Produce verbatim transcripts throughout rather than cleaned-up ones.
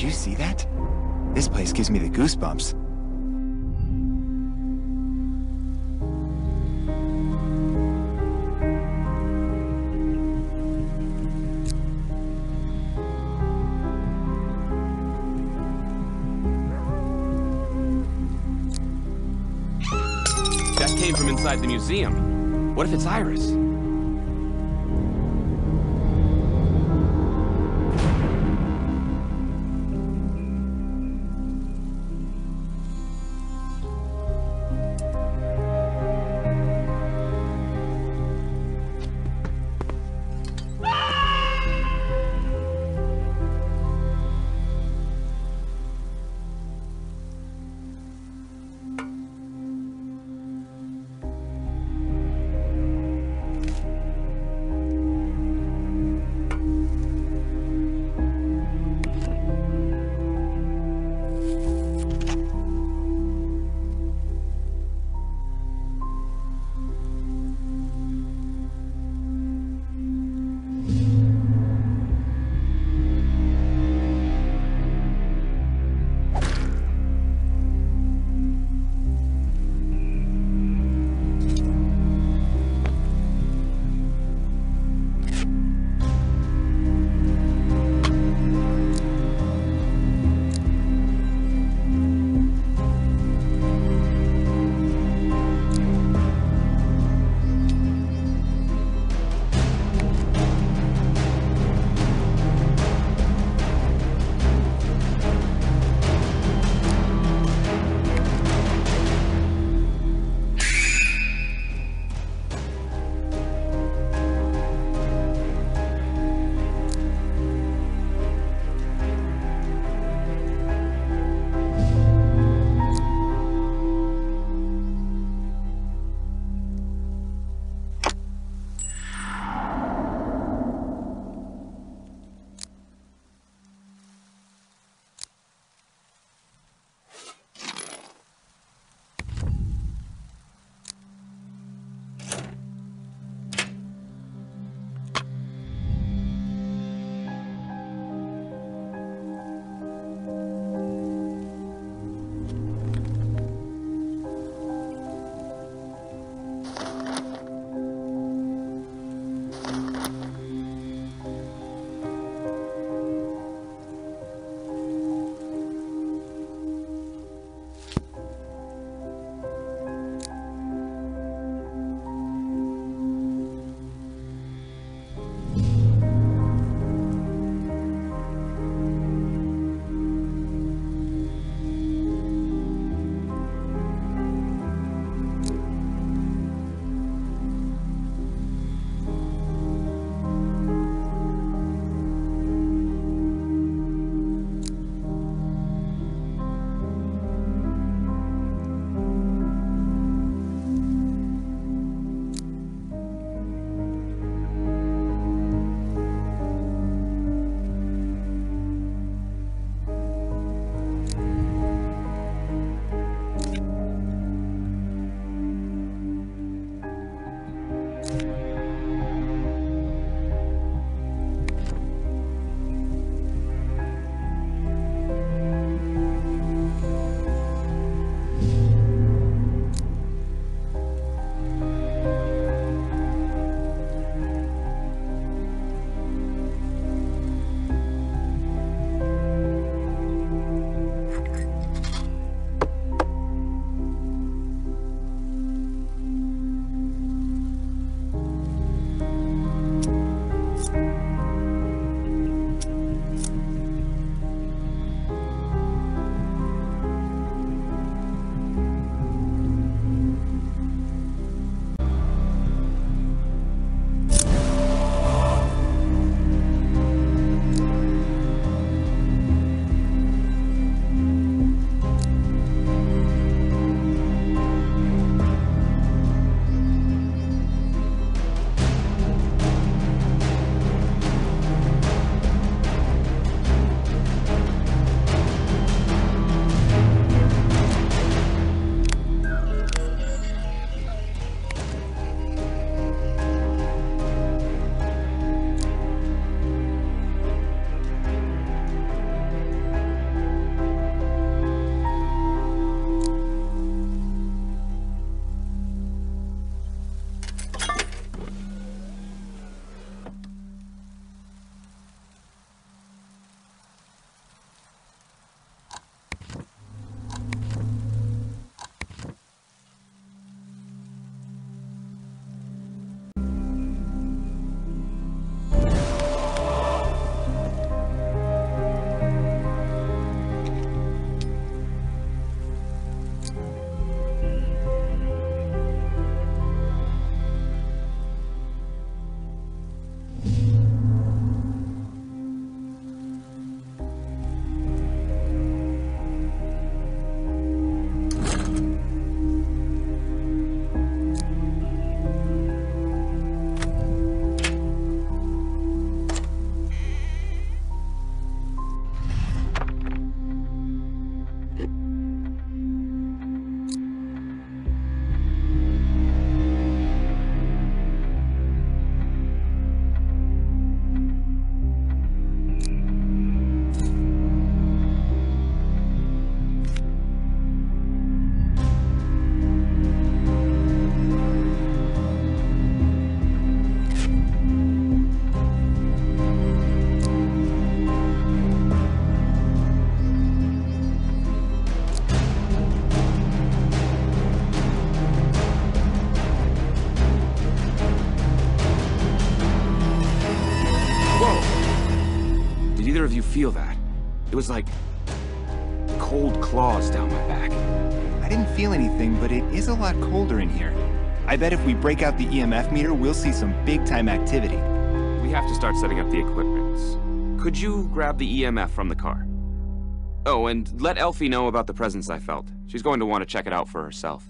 you see that? This place gives me the goosebumps. That came from inside the museum. What if it's Iris? Did either of you feel that? It was like cold claws down my back. I didn't feel anything, but it is a lot colder in here. I bet if we break out the E M F meter, we'll see some big-time activity. We have to start setting up the equipment. Could you grab the E M F from the car? Oh, and let Elfie know about the presence I felt. She's going to want to check it out for herself.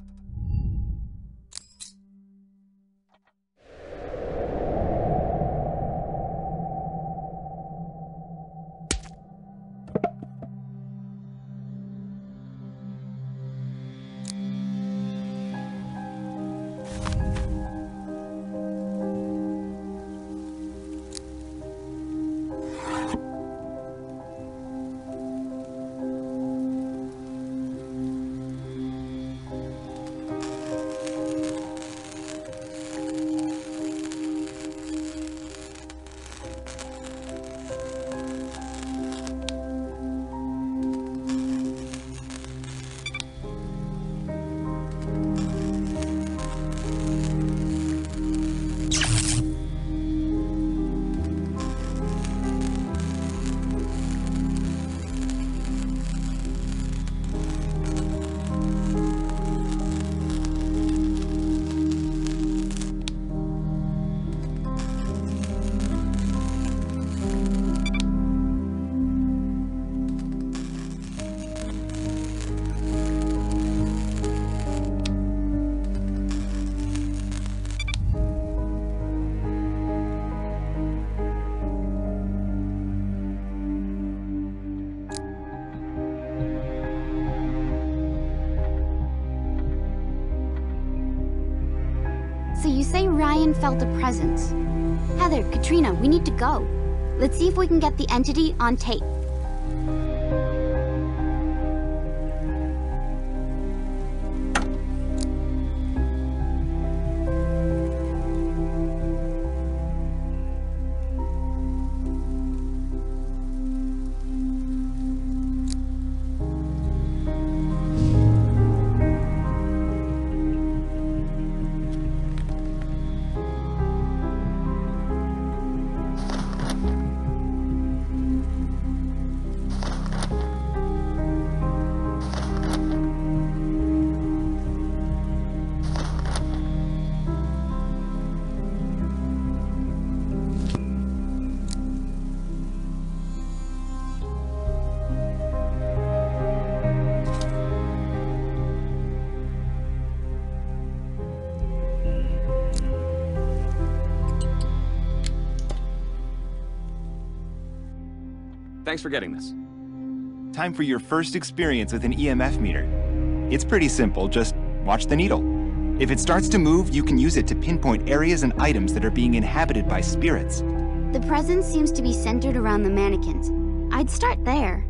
So you say Ryan felt a presence. Heather, Katrina, we need to go. Let's see if we can get the entity on tape. Thanks for getting this. Time for your first experience with an E M F meter. It's pretty simple, just watch the needle. If it starts to move, you can use it to pinpoint areas and items that are being inhabited by spirits. The presence seems to be centered around the mannequins. I'd start there.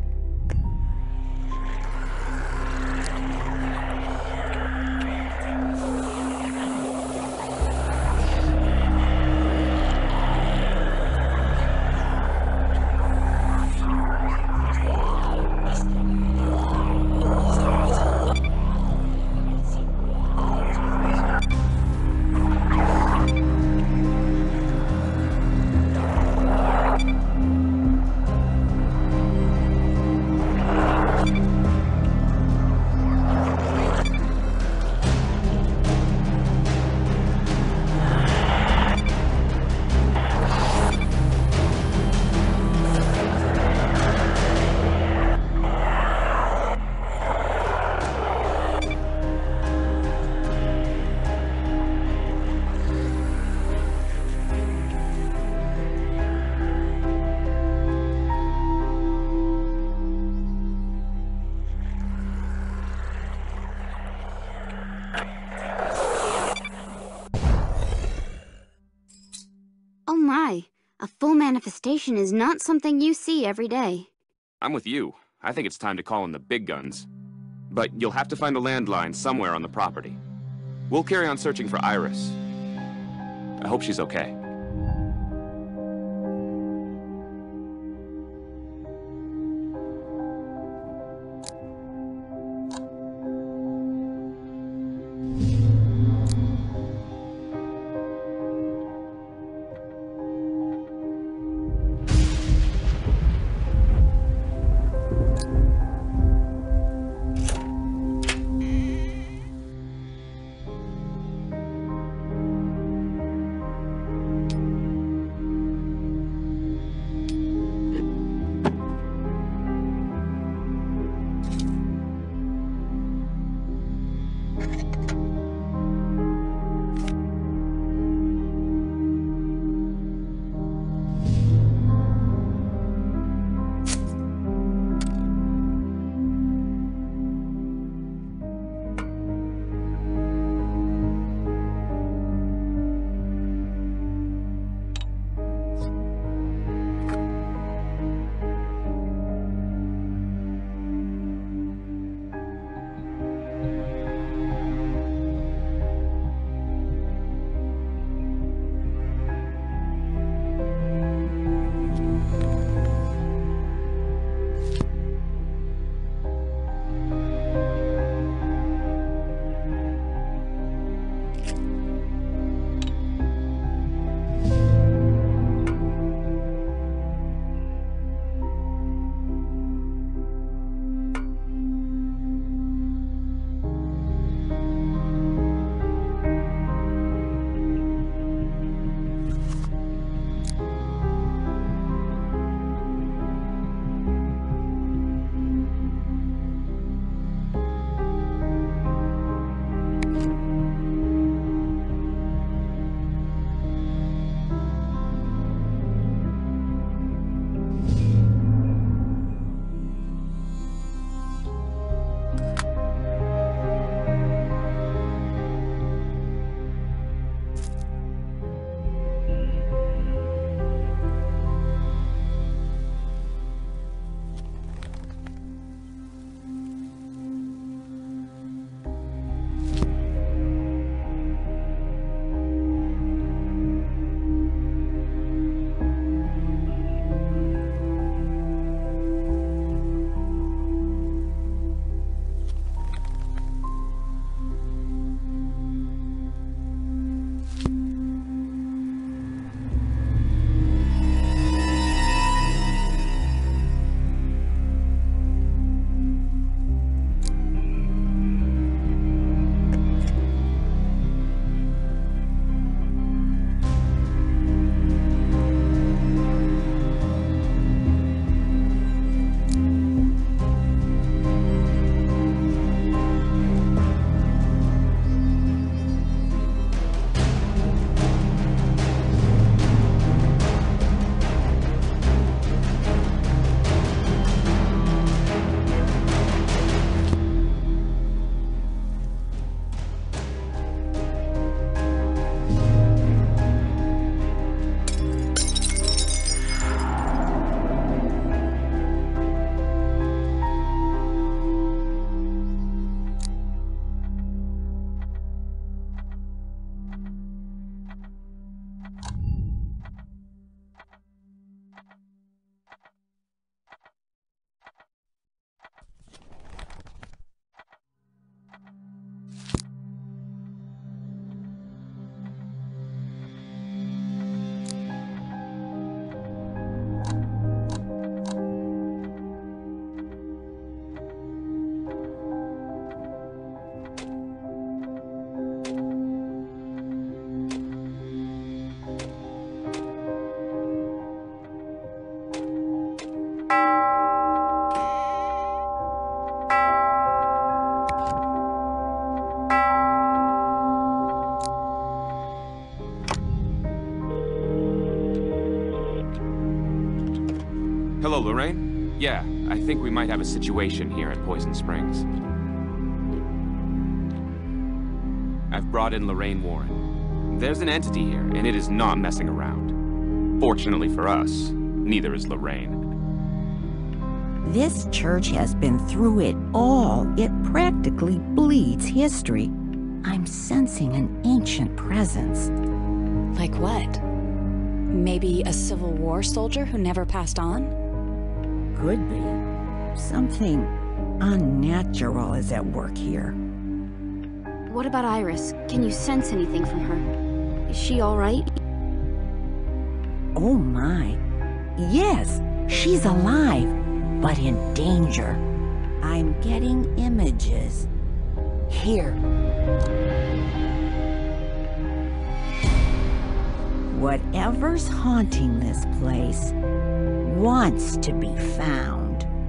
Oh my, a full manifestation is not something you see every day. I'm with you. I think it's time to call in the big guns. But you'll have to find a landline somewhere on the property. We'll carry on searching for Iris. I hope she's okay. Hello, Lorraine? Yeah, I think we might have a situation here at Poison Springs. I've brought in Lorraine Warren. There's an entity here, and it is not messing around. Fortunately for us, neither is Lorraine. This church has been through it all. It practically bleeds history. I'm sensing an ancient presence. Like what? Maybe a Civil War soldier who never passed on? Could be. Something unnatural is at work here. What about Iris? Can you sense anything from her? Is she all right? Oh my. Yes, she's alive, but in danger. I'm getting images. Here. Whatever's haunting this place wants to be found.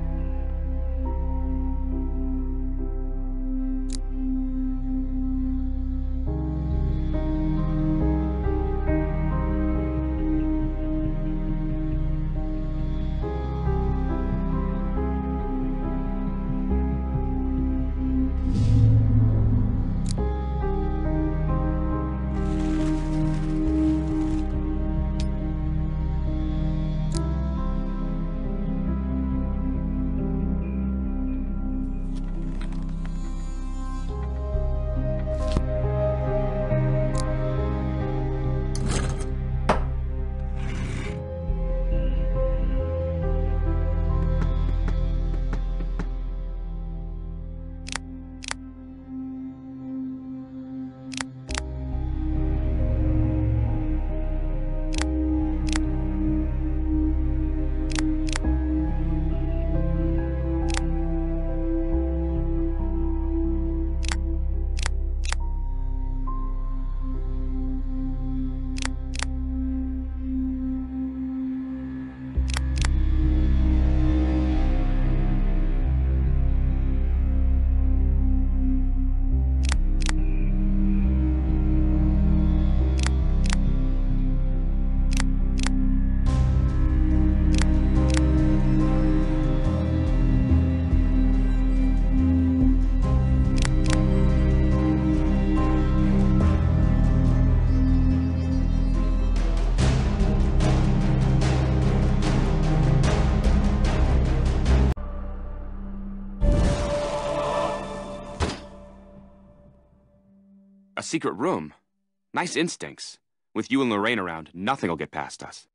A secret room. Nice instincts. With you and Lorraine around, nothing will get past us.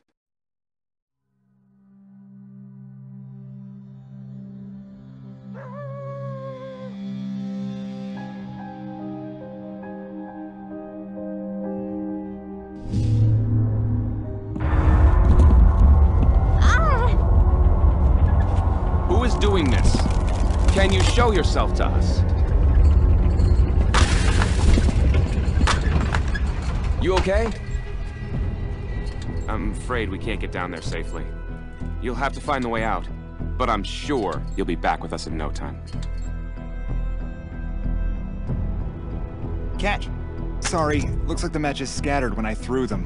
Ah! Who is doing this? Can you show yourself to us? You okay? I'm afraid we can't get down there safely. You'll have to find the way out, but I'm sure you'll be back with us in no time. Catch. Sorry, looks like the matches scattered when I threw them.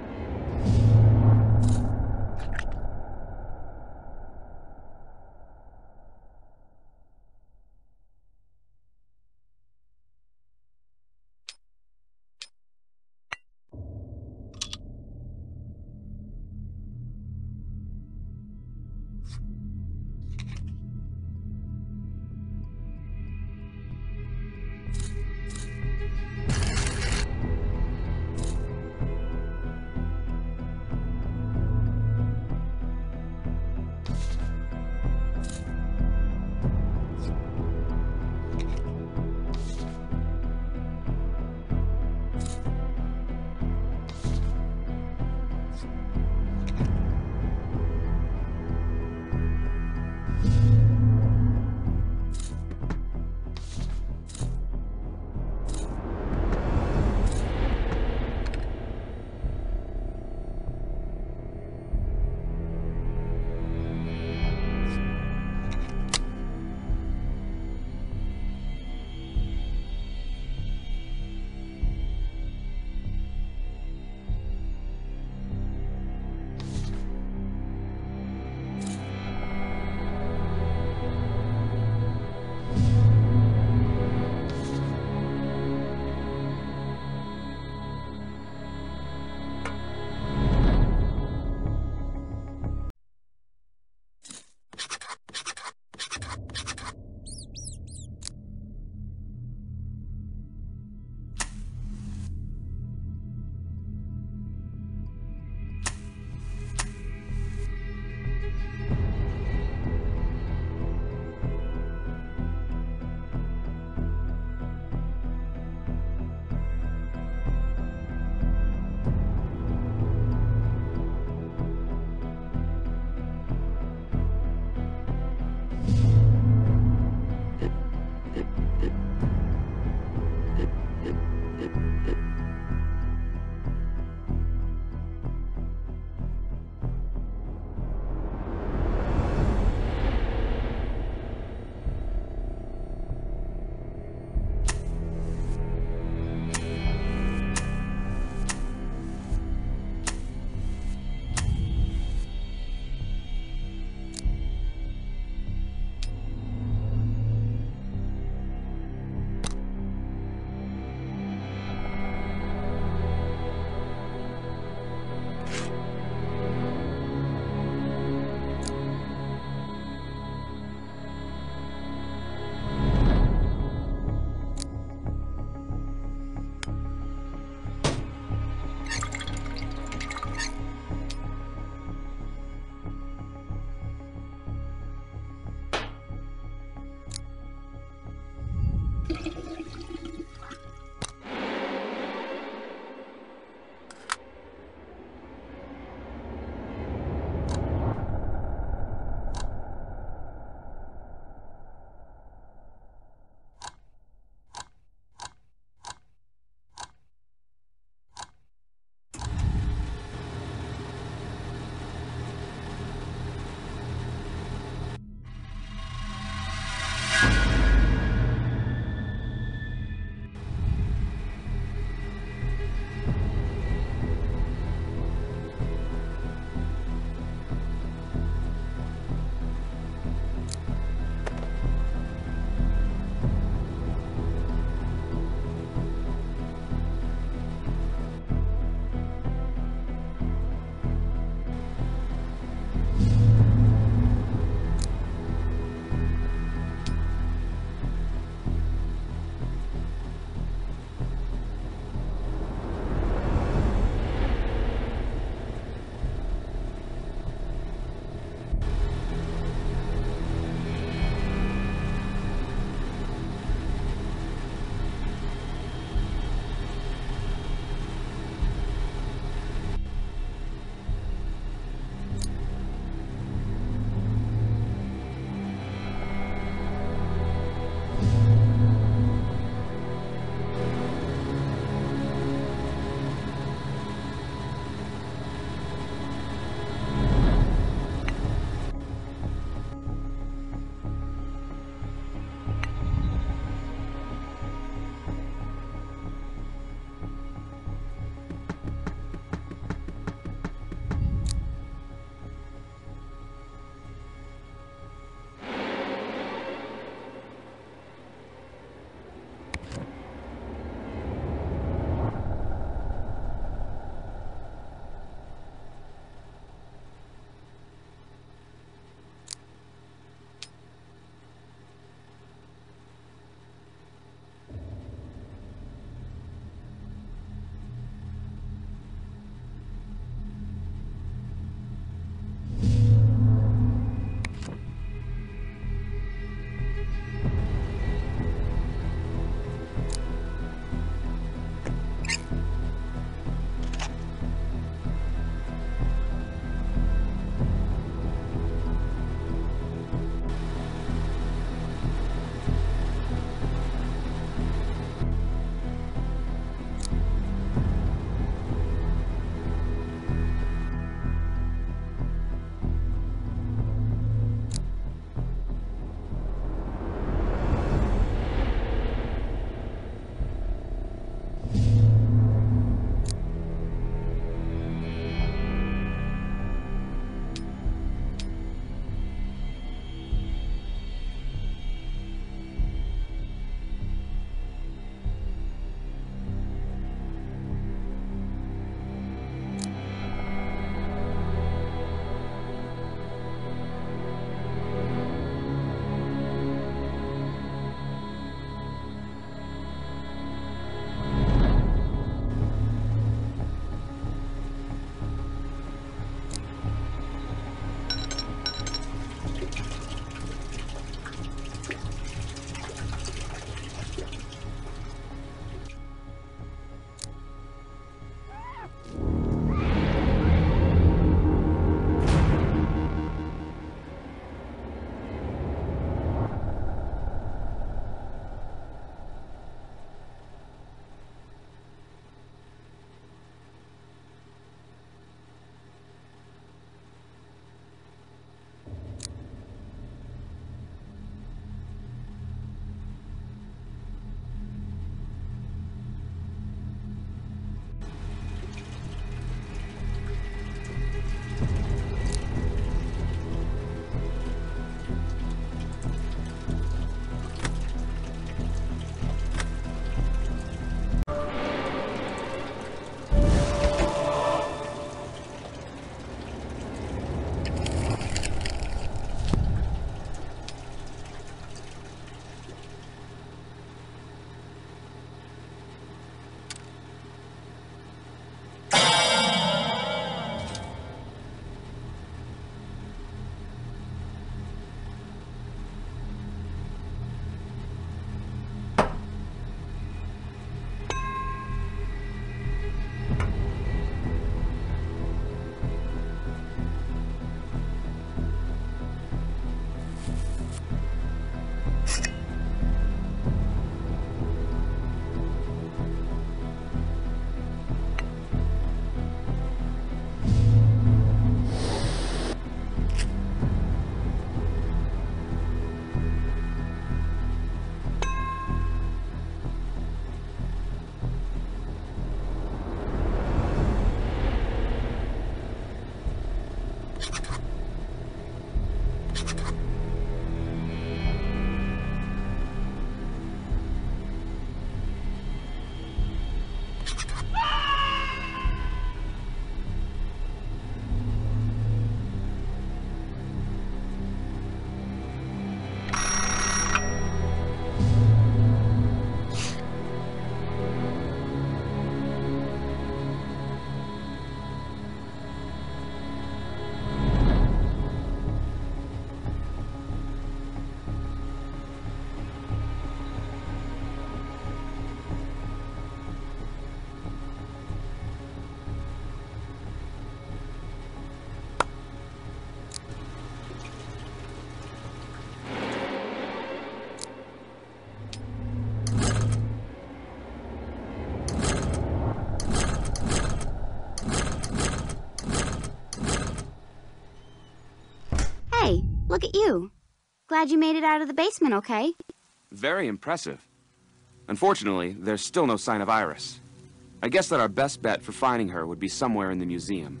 you. Glad you made it out of the basement okay. Very impressive. Unfortunately, there's still no sign of Iris. I guess that our best bet for finding her would be somewhere in the museum.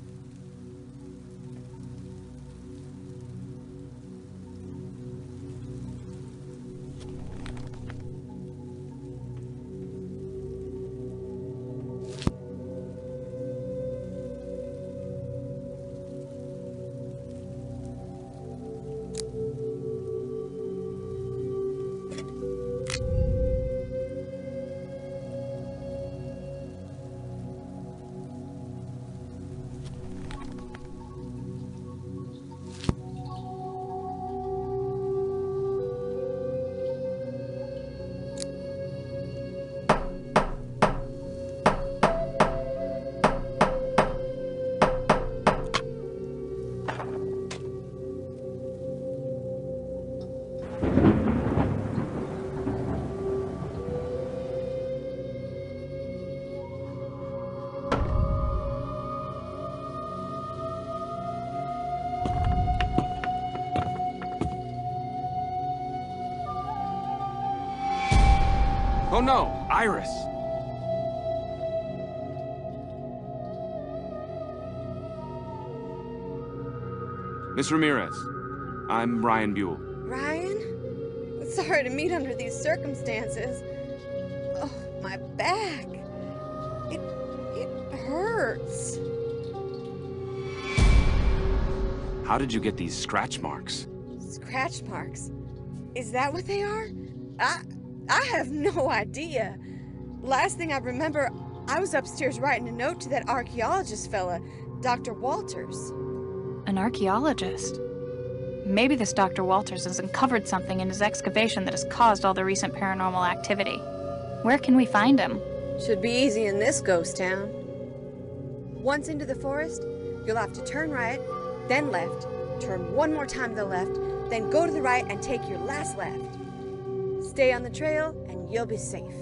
Oh no, Iris! Miss Ramirez, I'm Ryan Buell. Ryan? Sorry to meet under these circumstances. Oh, my back. It... it hurts. How did you get these scratch marks? Scratch marks? Is that what they are? I... I have no idea. Last thing I remember, I was upstairs writing a note to that archaeologist fella, Doctor Walters. An archaeologist? Maybe this Doctor Walters has uncovered something in his excavation that has caused all the recent paranormal activity. Where can we find him? Should be easy in this ghost town. Once into the forest, you'll have to turn right, then left, turn one more time to the left, then go to the right and take your last left. Stay on the trail, and you'll be safe.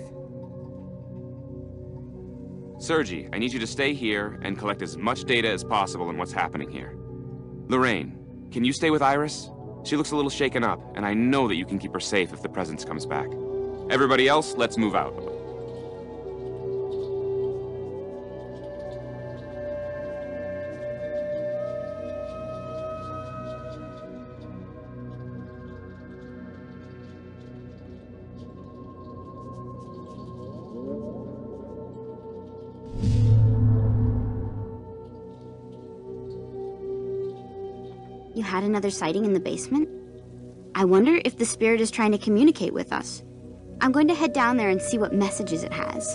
Sergi, I need you to stay here and collect as much data as possible on what's happening here. Lorraine, can you stay with Iris? She looks a little shaken up, and I know that you can keep her safe if the presence comes back. Everybody else, let's move out. You had another sighting in the basement? I wonder if the spirit is trying to communicate with us. I'm going to head down there and see what messages it has.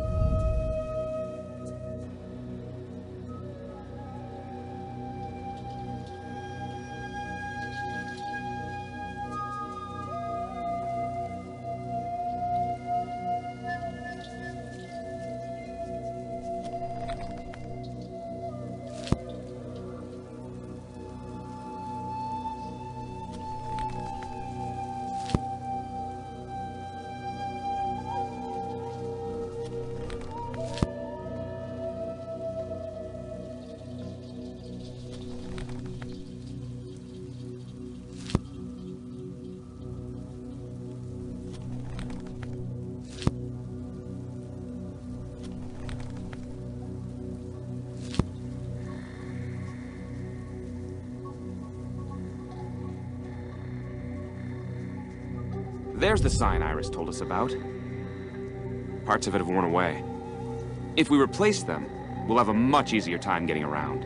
There's the sign Iris told us about. Parts of it have worn away. If we replace them, we'll have a much easier time getting around.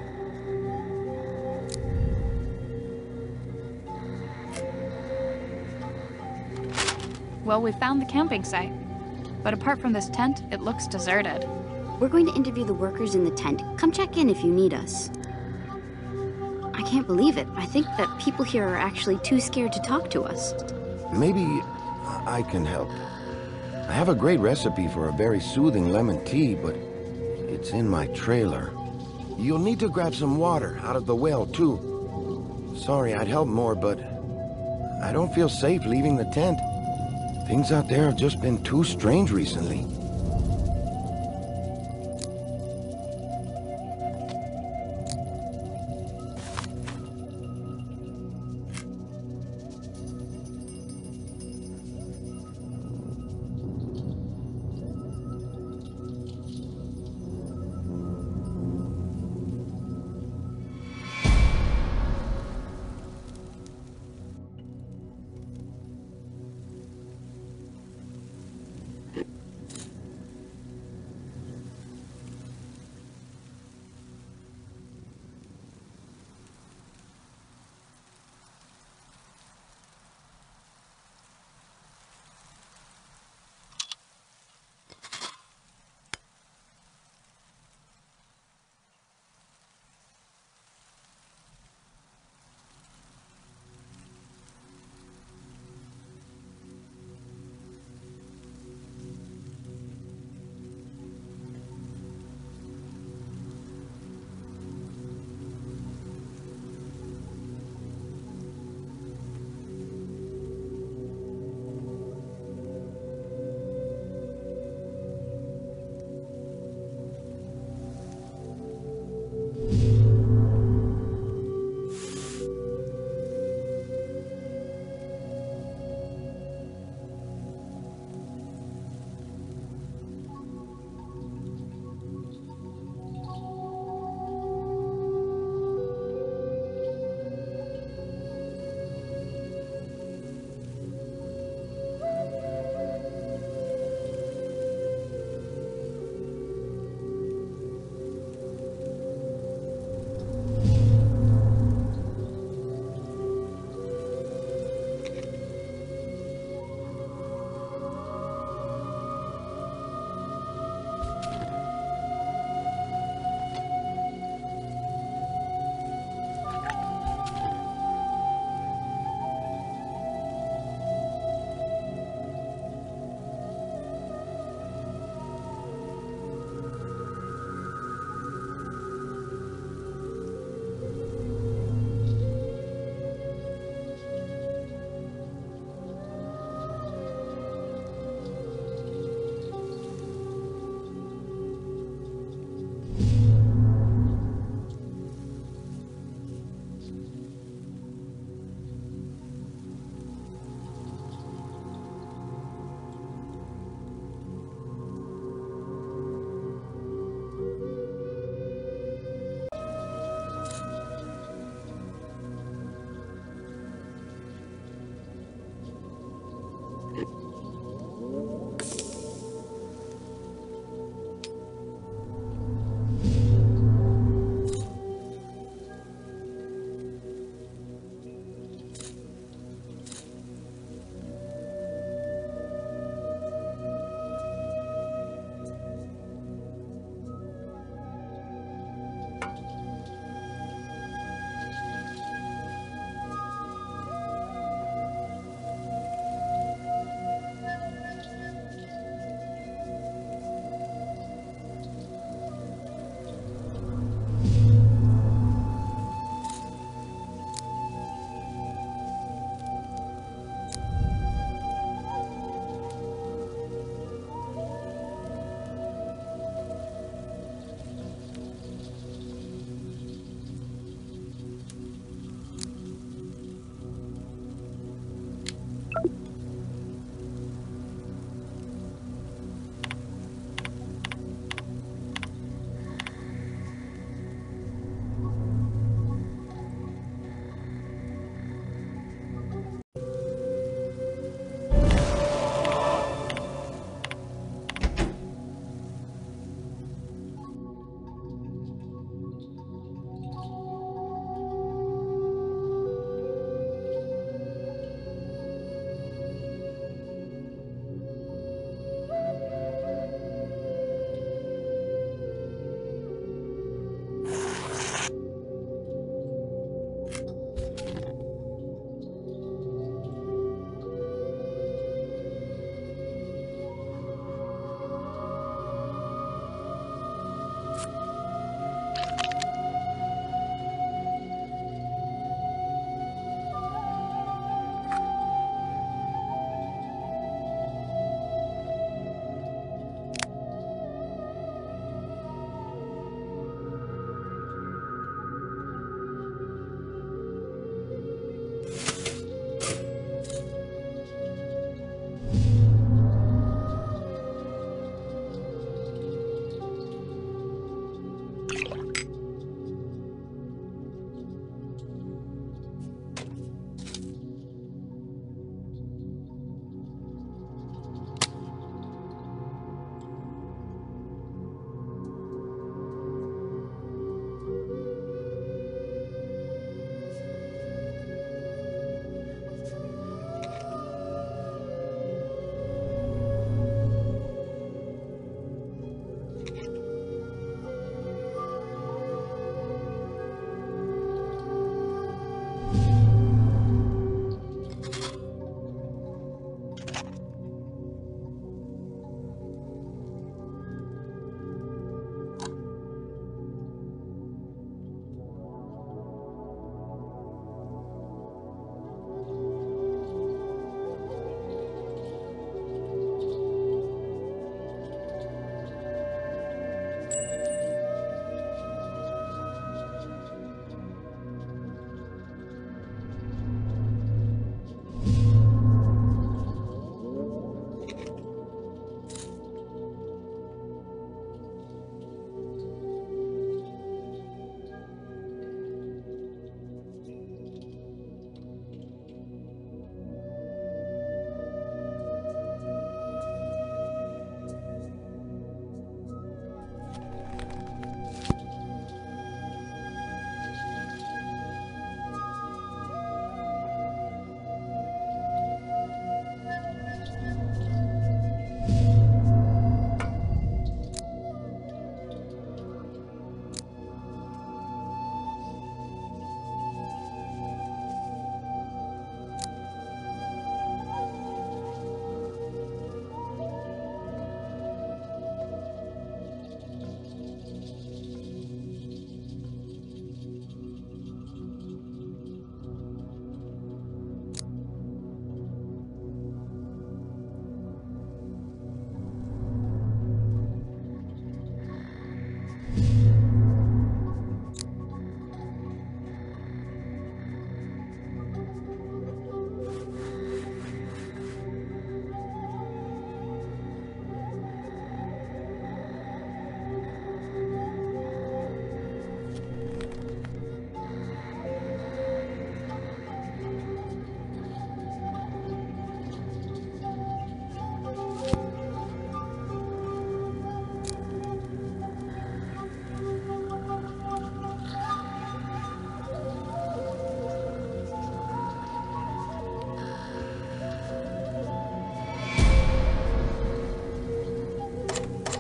Well, we found the camping site. But apart from this tent, it looks deserted. We're going to interview the workers in the tent. Come check in if you need us. I can't believe it. I think that people here are actually too scared to talk to us. Maybe I can help. I have a great recipe for a very soothing lemon tea, but it's in my trailer. You'll need to grab some water out of the well, too. Sorry, I'd help more, but I don't feel safe leaving the tent. Things out there have just been too strange recently.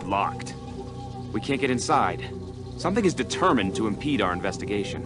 locked. We can't get inside. Something is determined to impede our investigation.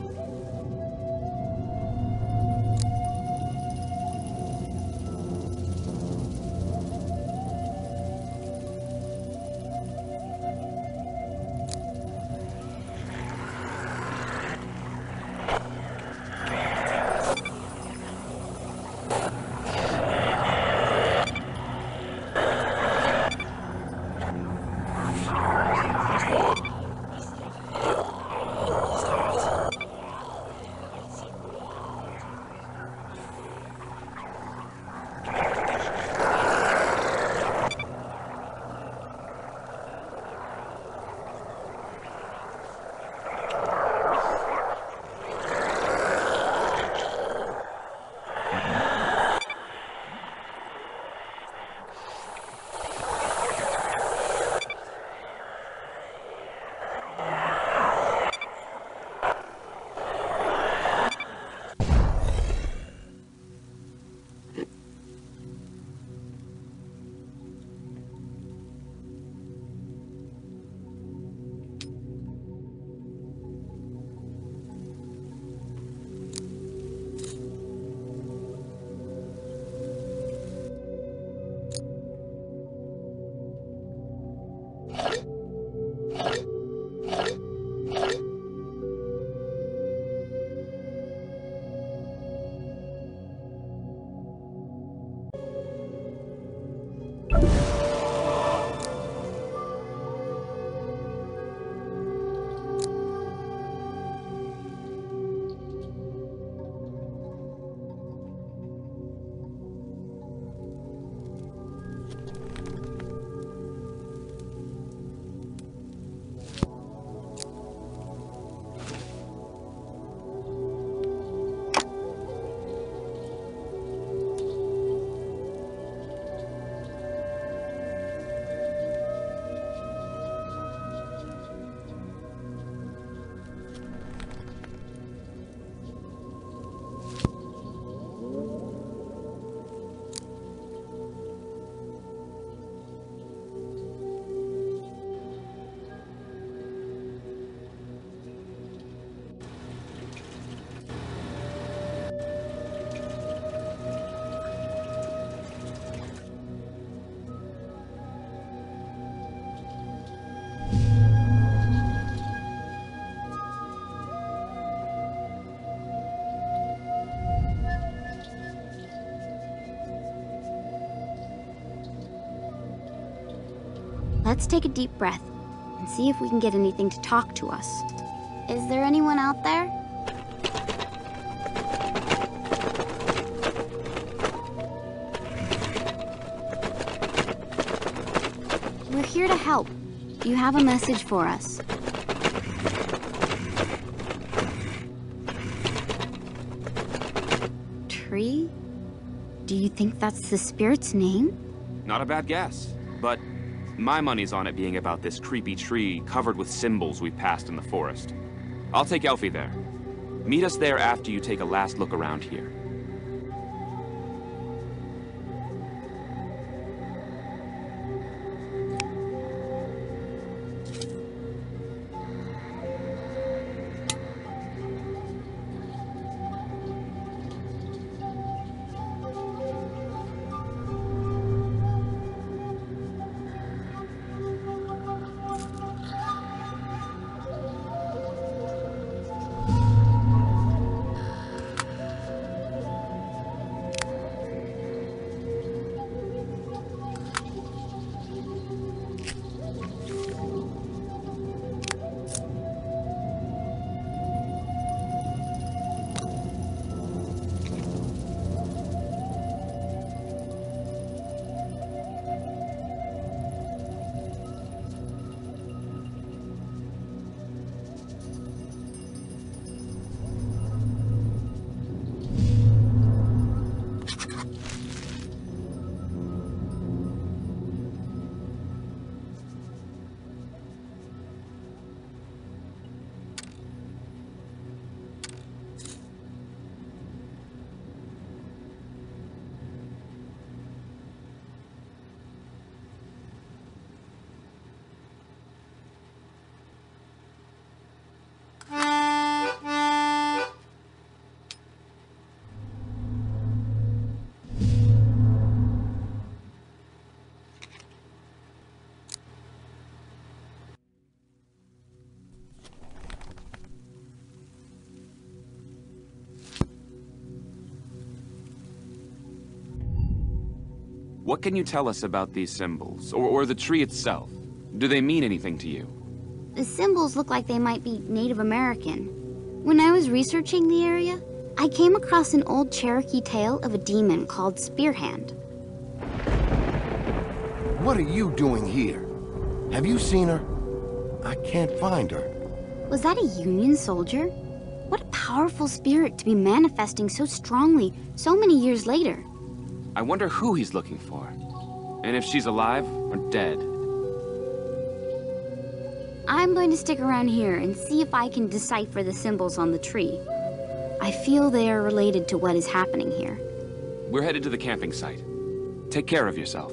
Let's take a deep breath and see if we can get anything to talk to us. Is there anyone out there? We're here to help. Do you have a message for us? Tree? Do you think that's the spirit's name? Not a bad guess, but my money's on it being about this creepy tree covered with symbols we passed in the forest. I'll take Elfie there. Meet us there after you take a last look around here. What can you tell us about these symbols, or, or the tree itself? Do they mean anything to you? The symbols look like they might be Native American. When I was researching the area, I came across an old Cherokee tale of a demon called Spearhand. What are you doing here? Have you seen her? I can't find her. Was that a Union soldier? What a powerful spirit to be manifesting so strongly so many years later. I wonder who he's looking for, and if she's alive or dead. I'm going to stick around here and see if I can decipher the symbols on the tree. I feel they are related to what is happening here. We're headed to the camping site. Take care of yourself.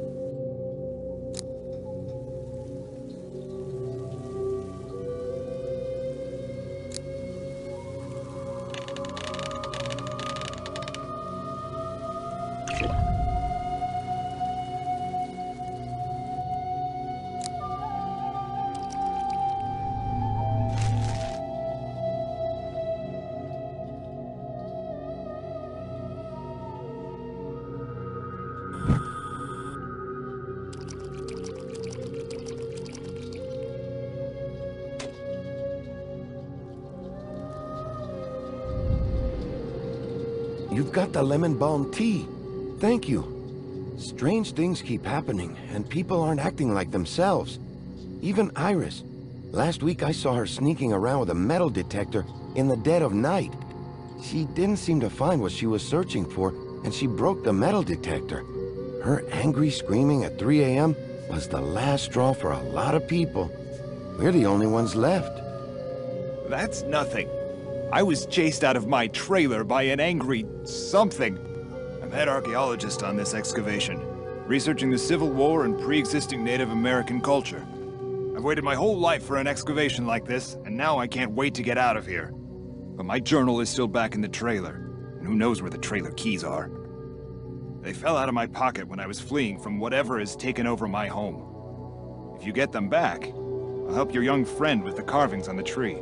You've got the lemon balm tea. Thank you. Strange things keep happening, and people aren't acting like themselves. Even Iris. Last week I saw her sneaking around with a metal detector in the dead of night. She didn't seem to find what she was searching for, and she broke the metal detector. Her angry screaming at three A M was the last straw for a lot of people. We're the only ones left. That's nothing. I was chased out of my trailer by an angry something. I'm head archaeologist on this excavation, researching the Civil War and pre-existing Native American culture. I've waited my whole life for an excavation like this, and now I can't wait to get out of here. But my journal is still back in the trailer, and who knows where the trailer keys are. They fell out of my pocket when I was fleeing from whatever has taken over my home. If you get them back, I'll help your young friend with the carvings on the tree.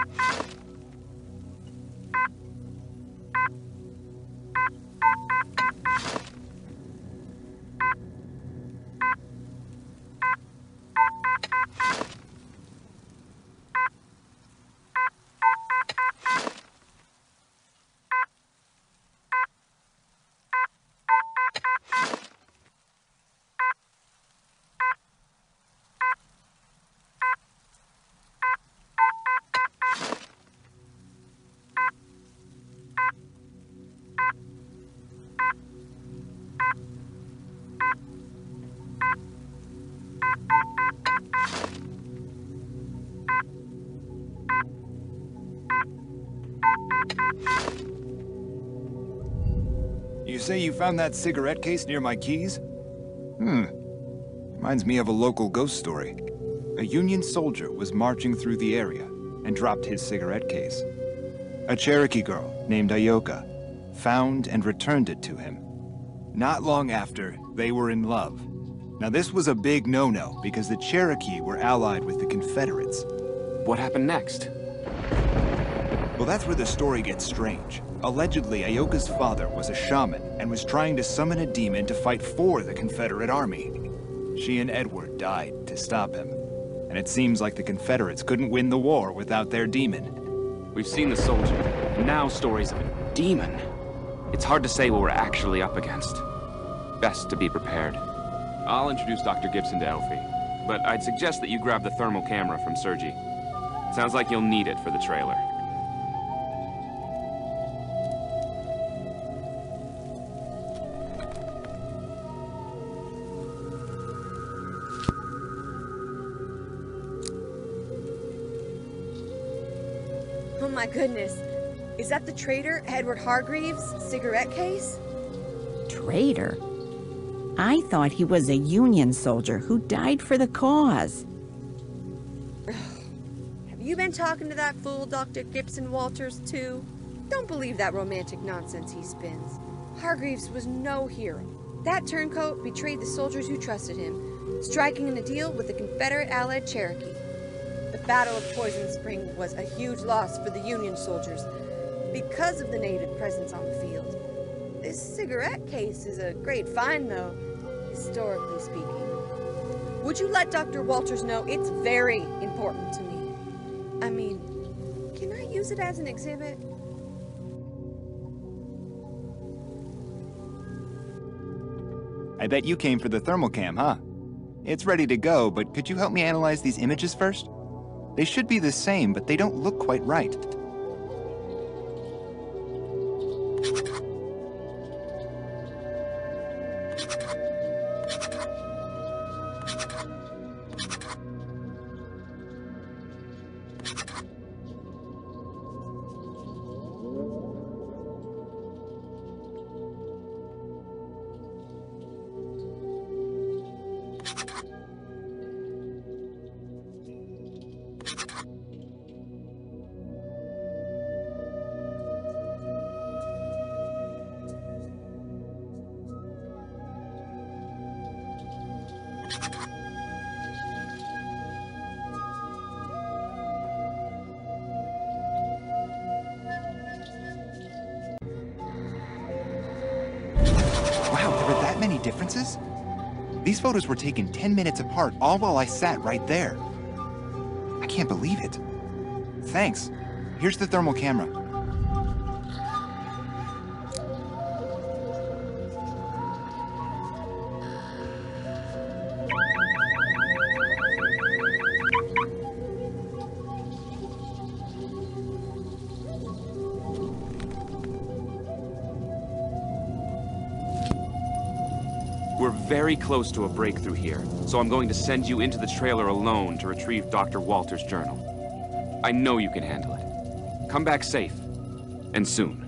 You say you found that cigarette case near my keys? Hmm. Reminds me of a local ghost story. A Union soldier was marching through the area and dropped his cigarette case. A Cherokee girl named Ayoka found and returned it to him. Not long after, they were in love. Now this was a big no-no because the Cherokee were allied with the Confederates. What happened next? Well, that's where the story gets strange. Allegedly, Ayoka's father was a shaman and was trying to summon a demon to fight for the Confederate army. She and Edward died to stop him. And it seems like the Confederates couldn't win the war without their demon. We've seen the soldier, and now stories of a demon. It's hard to say what we're actually up against. Best to be prepared. I'll introduce Doctor Gibson to Elfie, but I'd suggest that you grab the thermal camera from Sergi. Sounds like you'll need it for the trailer. Oh my goodness. Is that the traitor, Edward Hargreaves' cigarette case? Traitor? I thought he was a Union soldier who died for the cause. Have you been talking to that fool, Doctor Gibson Walters, too? Don't believe that romantic nonsense he spins. Hargreaves was no hero. That turncoat betrayed the soldiers who trusted him, striking in a deal with the Confederate allied Cherokee. The Battle of Poison Spring was a huge loss for the Union soldiers because of the native presence on the field. This cigarette case is a great find, though, historically speaking. Would you let Doctor Walters know it's very important to me? I mean, can I use it as an exhibit? I bet you came for the thermal cam, huh? It's ready to go, but could you help me analyze these images first? They should be the same, but they don't look quite right. Many differences? These photos were taken ten minutes apart, all while I sat right there. I can't believe it. Thanks. Here's the thermal camera. We're very close to a breakthrough here, so I'm going to send you into the trailer alone to retrieve Doctor Walters' journal. I know you can handle it. Come back safe, and soon.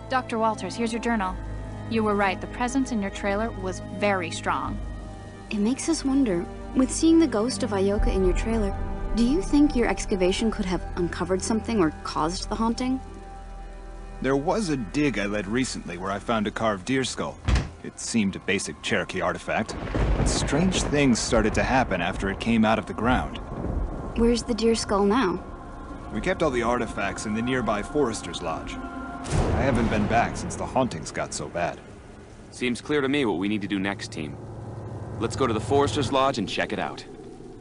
Doctor Walters, here's your journal. You were right, the presence in your trailer was very strong. It makes us wonder, with seeing the ghost of Ayoka in your trailer, do you think your excavation could have uncovered something or caused the haunting? There was a dig I led recently where I found a carved deer skull. It seemed a basic Cherokee artifact, but strange things started to happen after it came out of the ground. Where's the deer skull now? We kept all the artifacts in the nearby Forester's Lodge. I haven't been back since the hauntings got so bad. Seems clear to me what we need to do next, team. Let's go to the Forester's Lodge and check it out.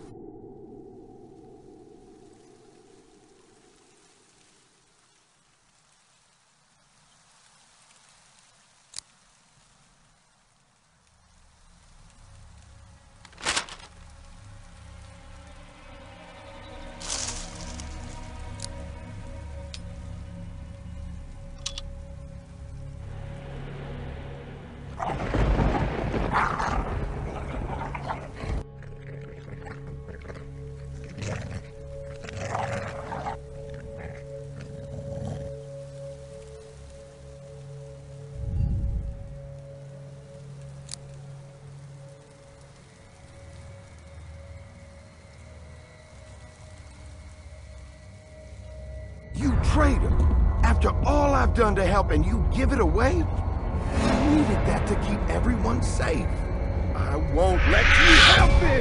You traitor! After all I've done to help and you give it away? I needed that to keep everyone safe. I won't let you help it!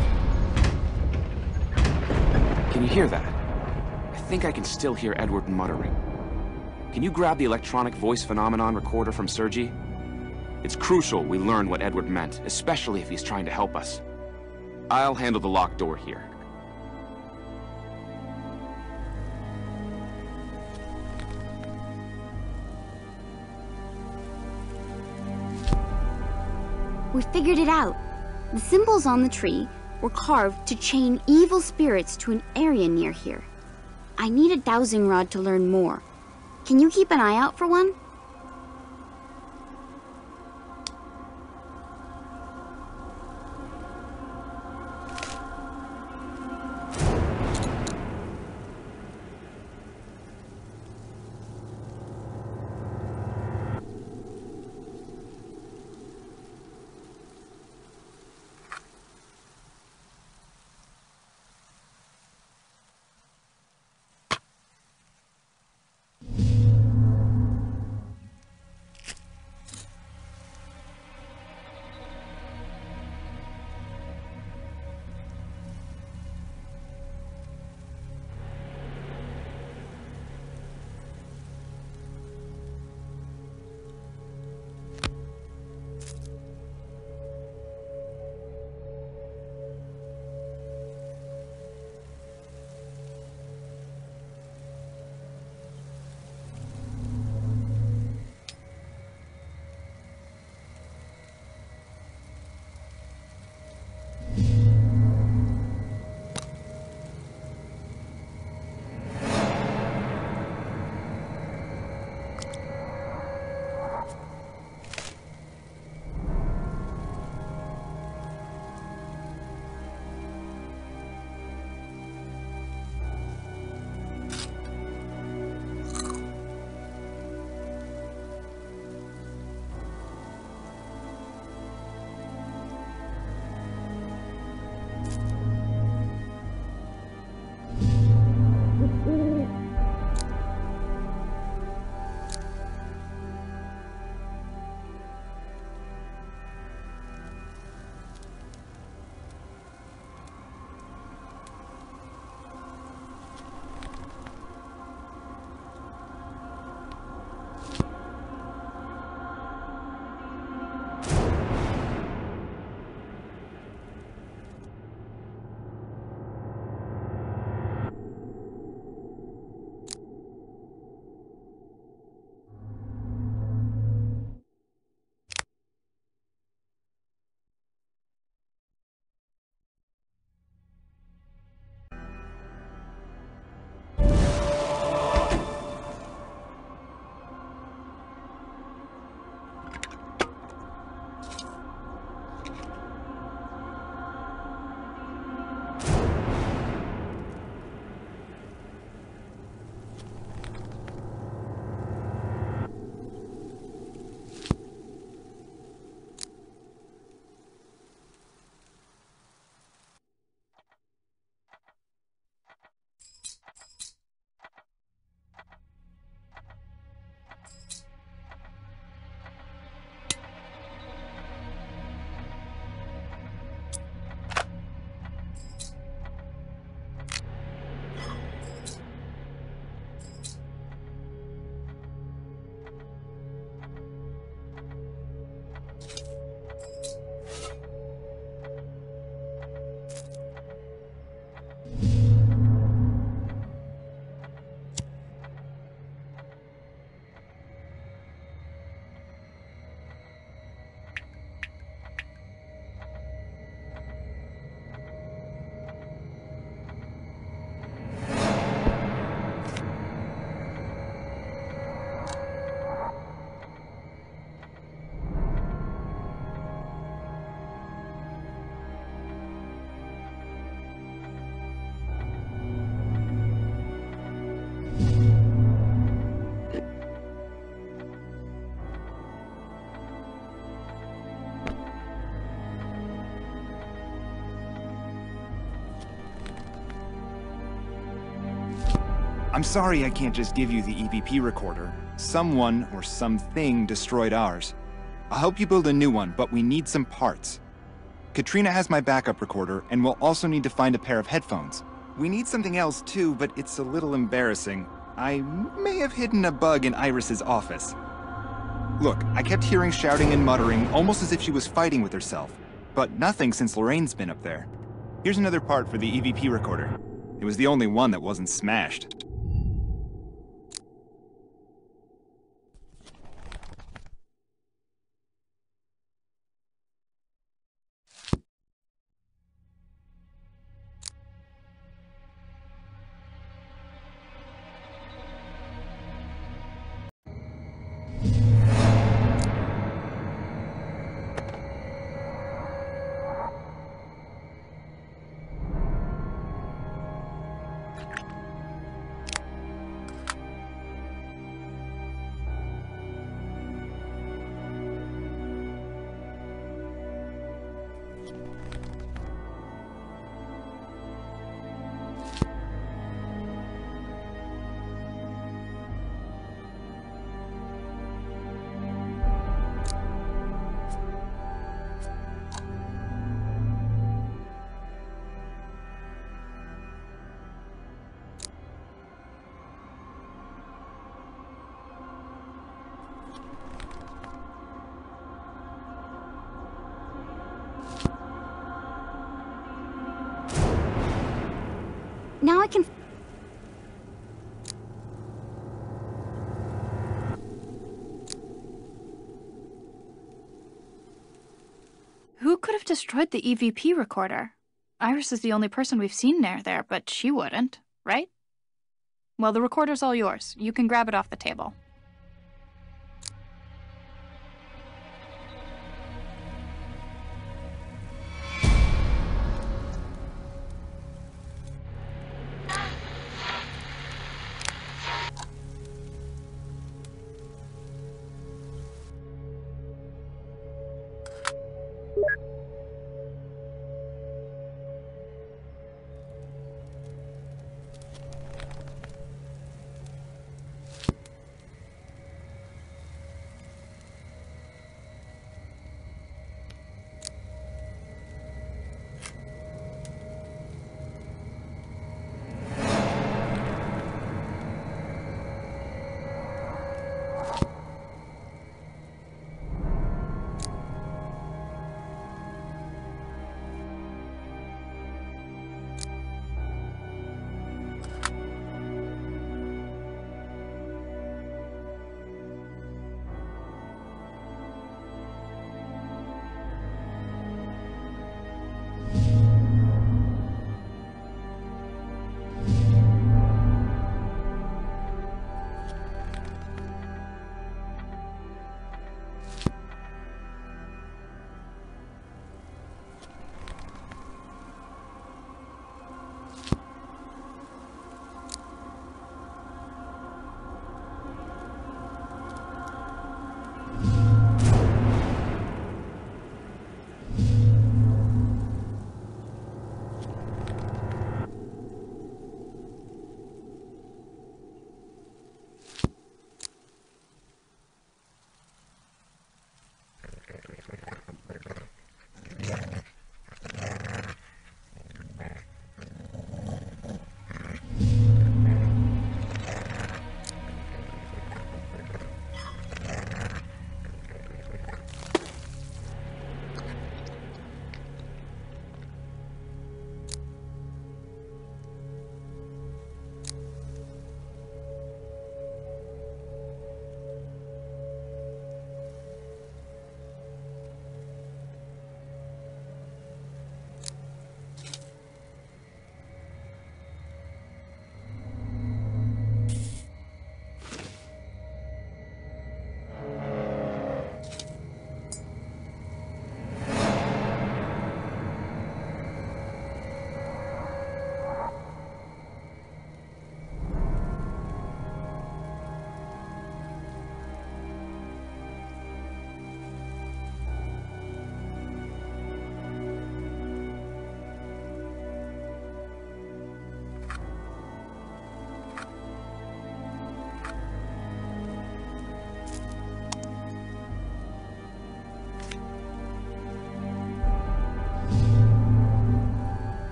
Can you hear that? I think I can still hear Edward muttering. Can you grab the electronic voice phenomenon recorder from Sergi? It's crucial we learn what Edward meant, especially if he's trying to help us. I'll handle the locked door here. We figured it out. The symbols on the tree were carved to chain evil spirits to an area near here. I need a dowsing rod to learn more. Can you keep an eye out for one? I'm sorry I can't just give you the E V P recorder. Someone or something destroyed ours. I'll help you build a new one, but we need some parts. Katrina has my backup recorder, and we'll also need to find a pair of headphones. We need something else too, but it's a little embarrassing. I may have hidden a bug in Iris's office. Look, I kept hearing shouting and muttering, almost as if she was fighting with herself. But nothing since Lorraine's been up there. Here's another part for the E V P recorder. It was the only one that wasn't smashed. Now I can... Who could have destroyed the E V P recorder? Iris is the only person we've seen near there, but she wouldn't, right? Well, the recorder's all yours. You can grab it off the table.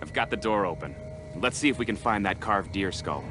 I've got the door open. Let's see if we can find that carved deer skull.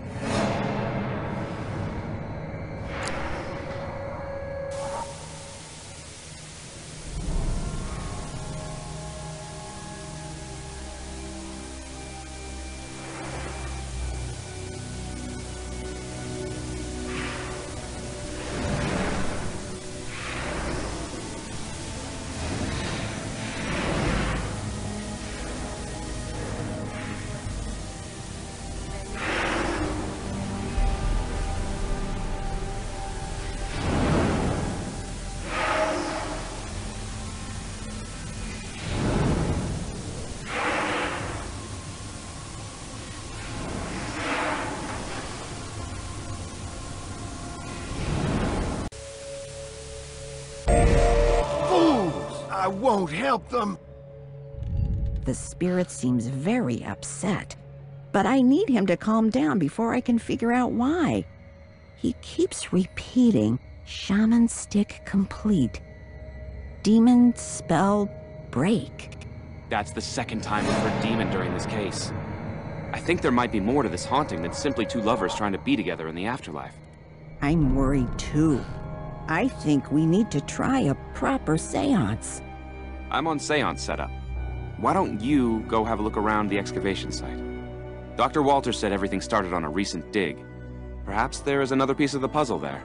I won't help them. The spirit seems very upset, but I need him to calm down before I can figure out why. He keeps repeating, shaman stick complete. Demon spell break. That's the second time we've heard demon during this case. I think there might be more to this haunting than simply two lovers trying to be together in the afterlife. I'm worried too. I think we need to try a proper seance. I'm on seance setup. Why don't you go have a look around the excavation site? Doctor Walter said everything started on a recent dig. Perhaps there is another piece of the puzzle there.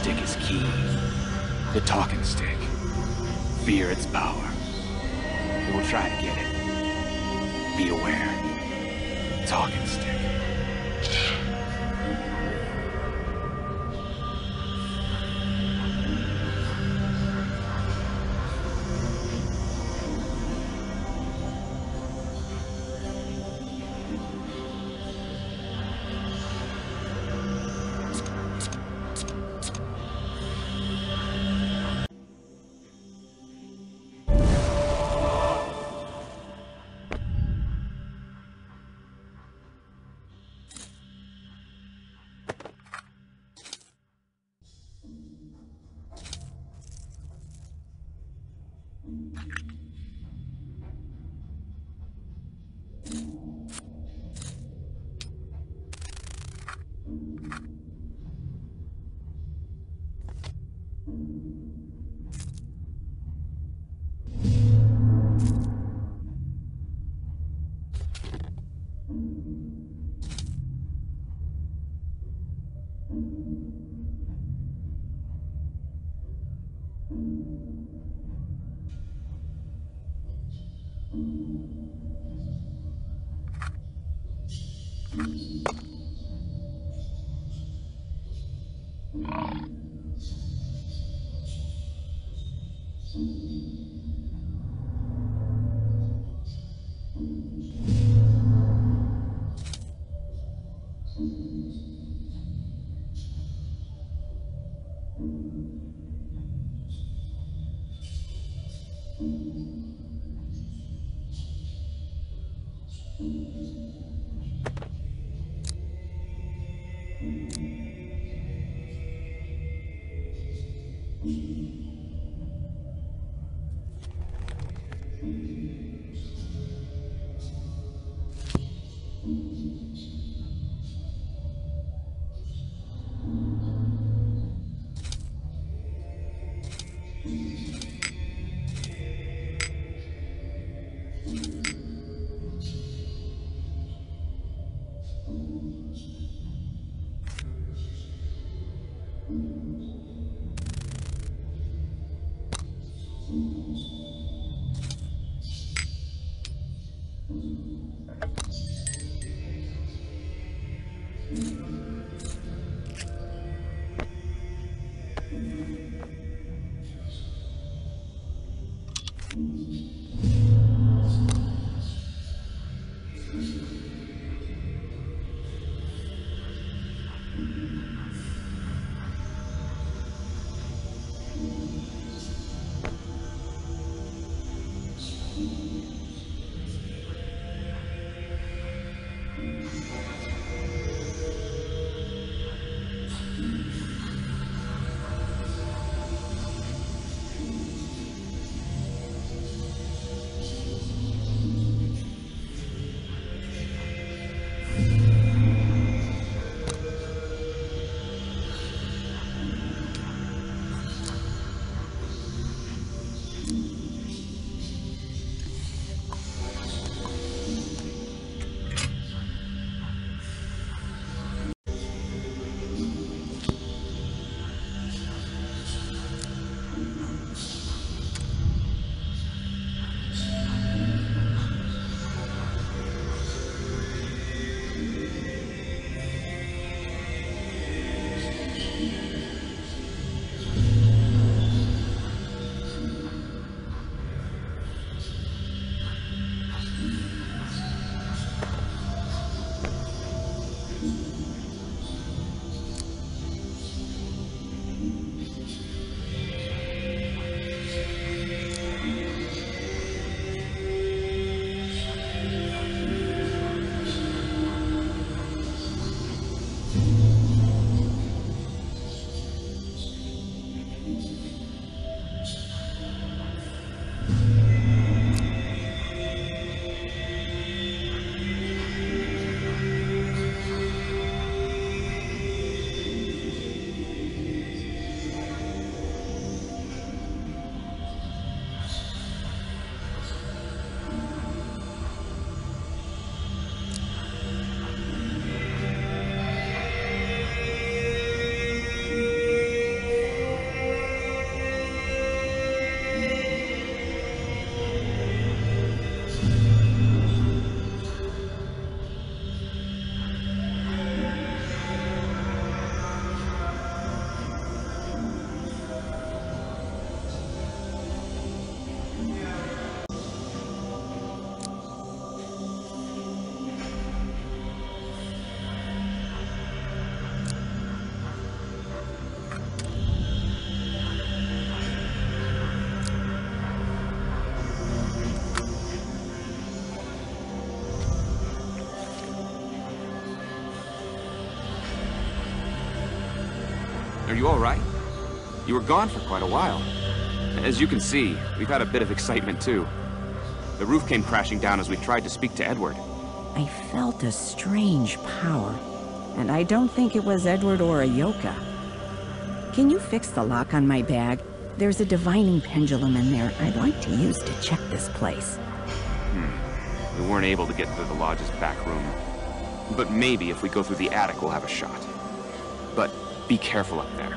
stick is key. The talking stick. Fear its power. It will try to get it. Be aware. Talking stick. you all right? You were gone for quite a while. As you can see, we've had a bit of excitement too. The roof came crashing down as we tried to speak to Edward. I felt a strange power, and I don't think it was Edward or Ayoka. Can you fix the lock on my bag? There's a divining pendulum in there I'd like to use to check this place. Hmm. We weren't able to get through the lodge's back room. But maybe if we go through the attic, we'll have a shot. But be careful up there.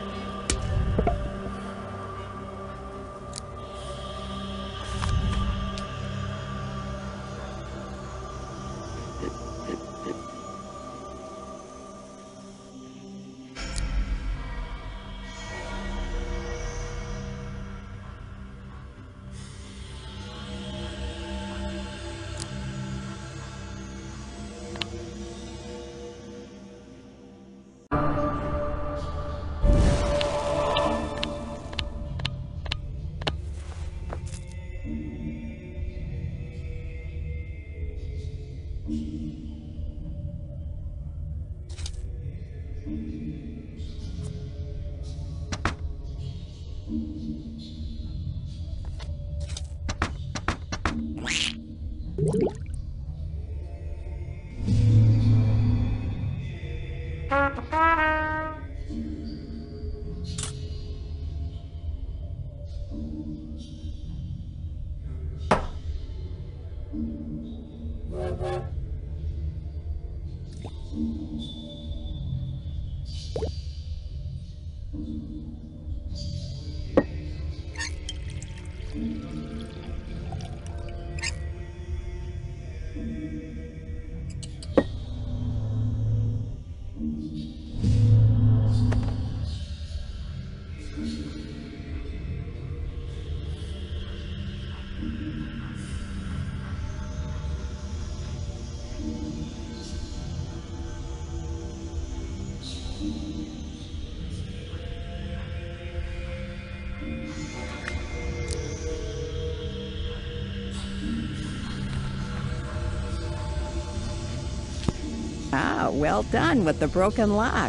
Ah, well done with the broken lock.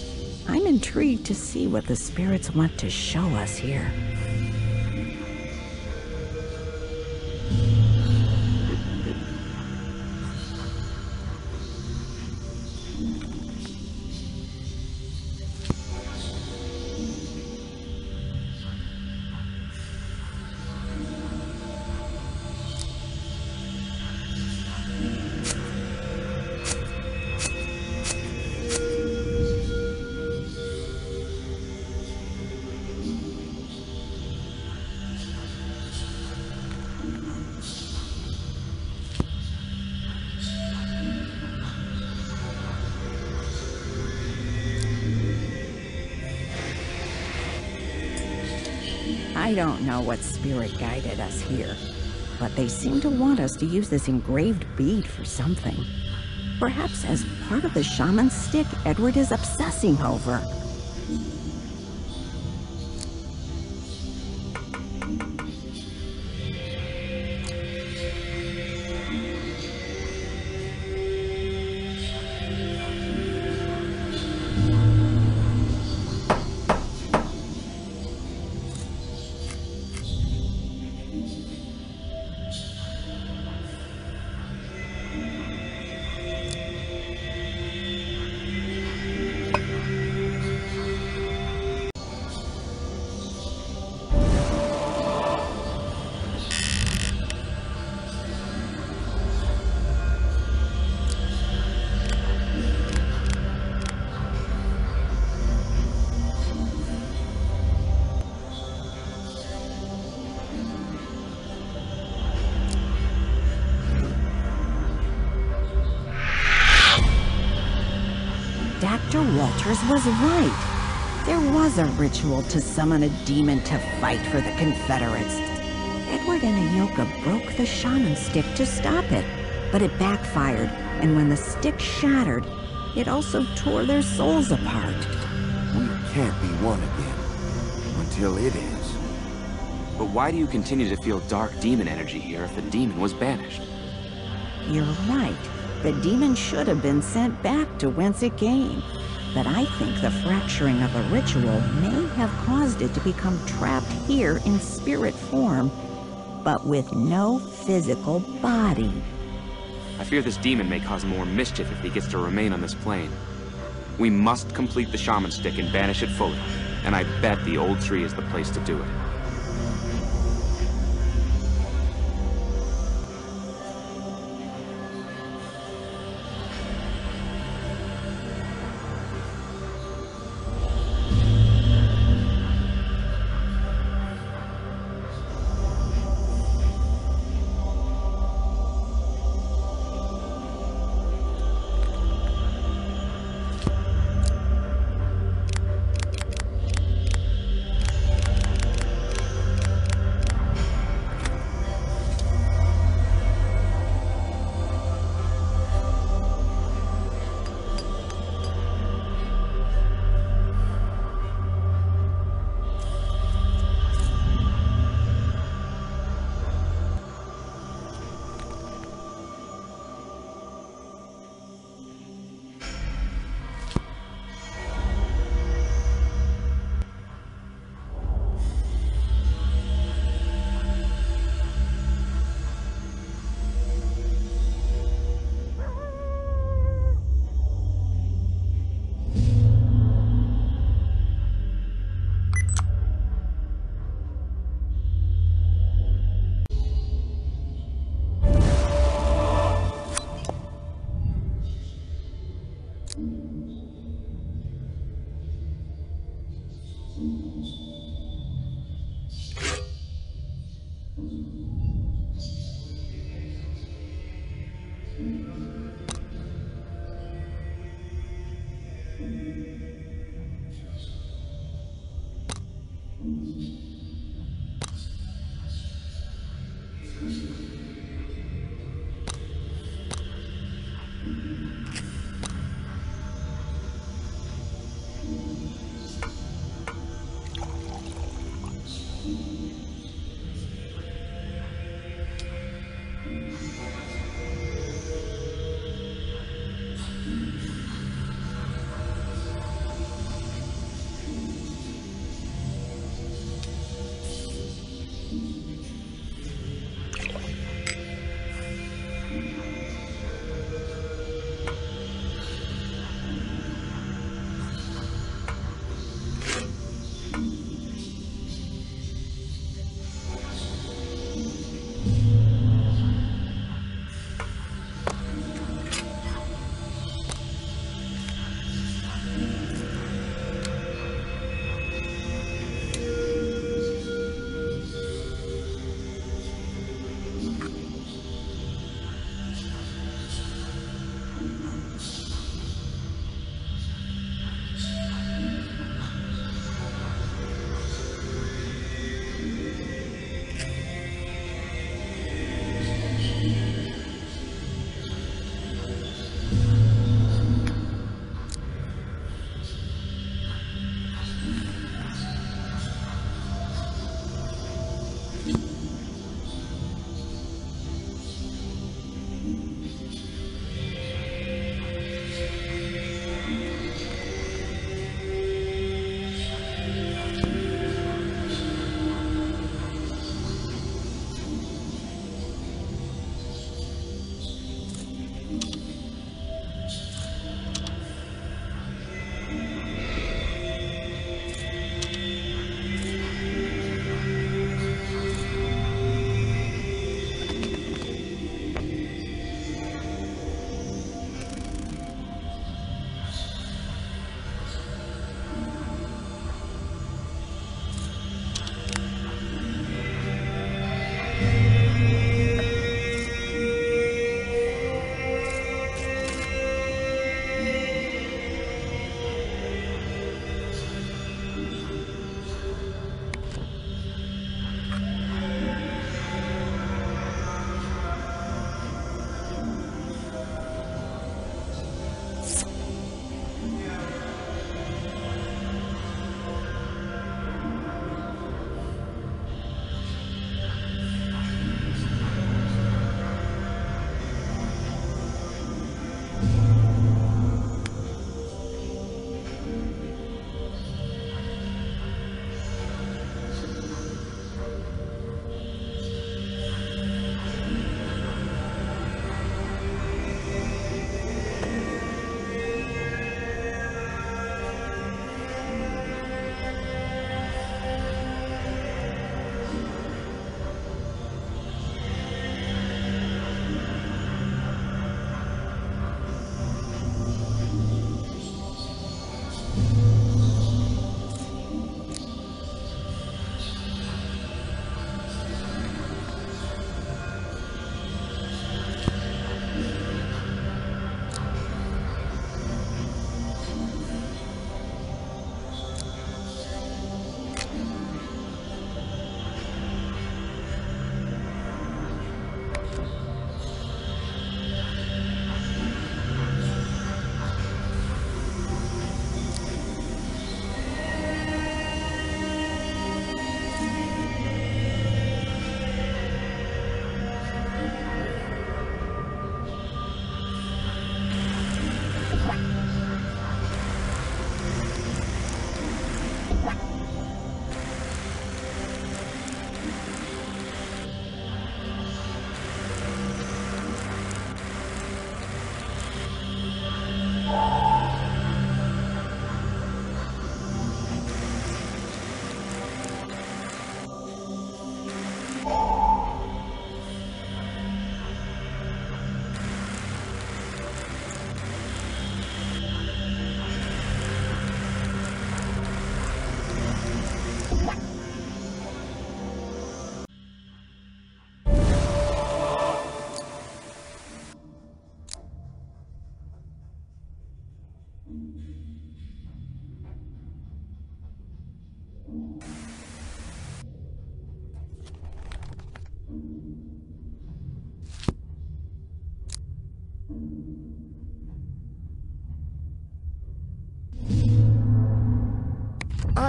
I'm intrigued to see what the spirits want to show us here. I don't know what spirit guided us here, but they seem to want us to use this engraved bead for something. Perhaps as part of the shaman's stick Edward is obsessing over. Doctor Walters was right. There was a ritual to summon a demon to fight for the Confederates. Edward and Ayoka broke the shaman stick to stop it, but it backfired, and when the stick shattered, it also tore their souls apart. We can't be one again, until it is. But why do you continue to feel dark demon energy here if the demon was banished? You're right. The demon should have been sent back to whence it came. but I think the fracturing of a ritual may have caused it to become trapped here in spirit form, but with no physical body. I fear this demon may cause more mischief if he gets to remain on this plane. We must complete the shaman stick and banish it fully, and I bet the old tree is the place to do it.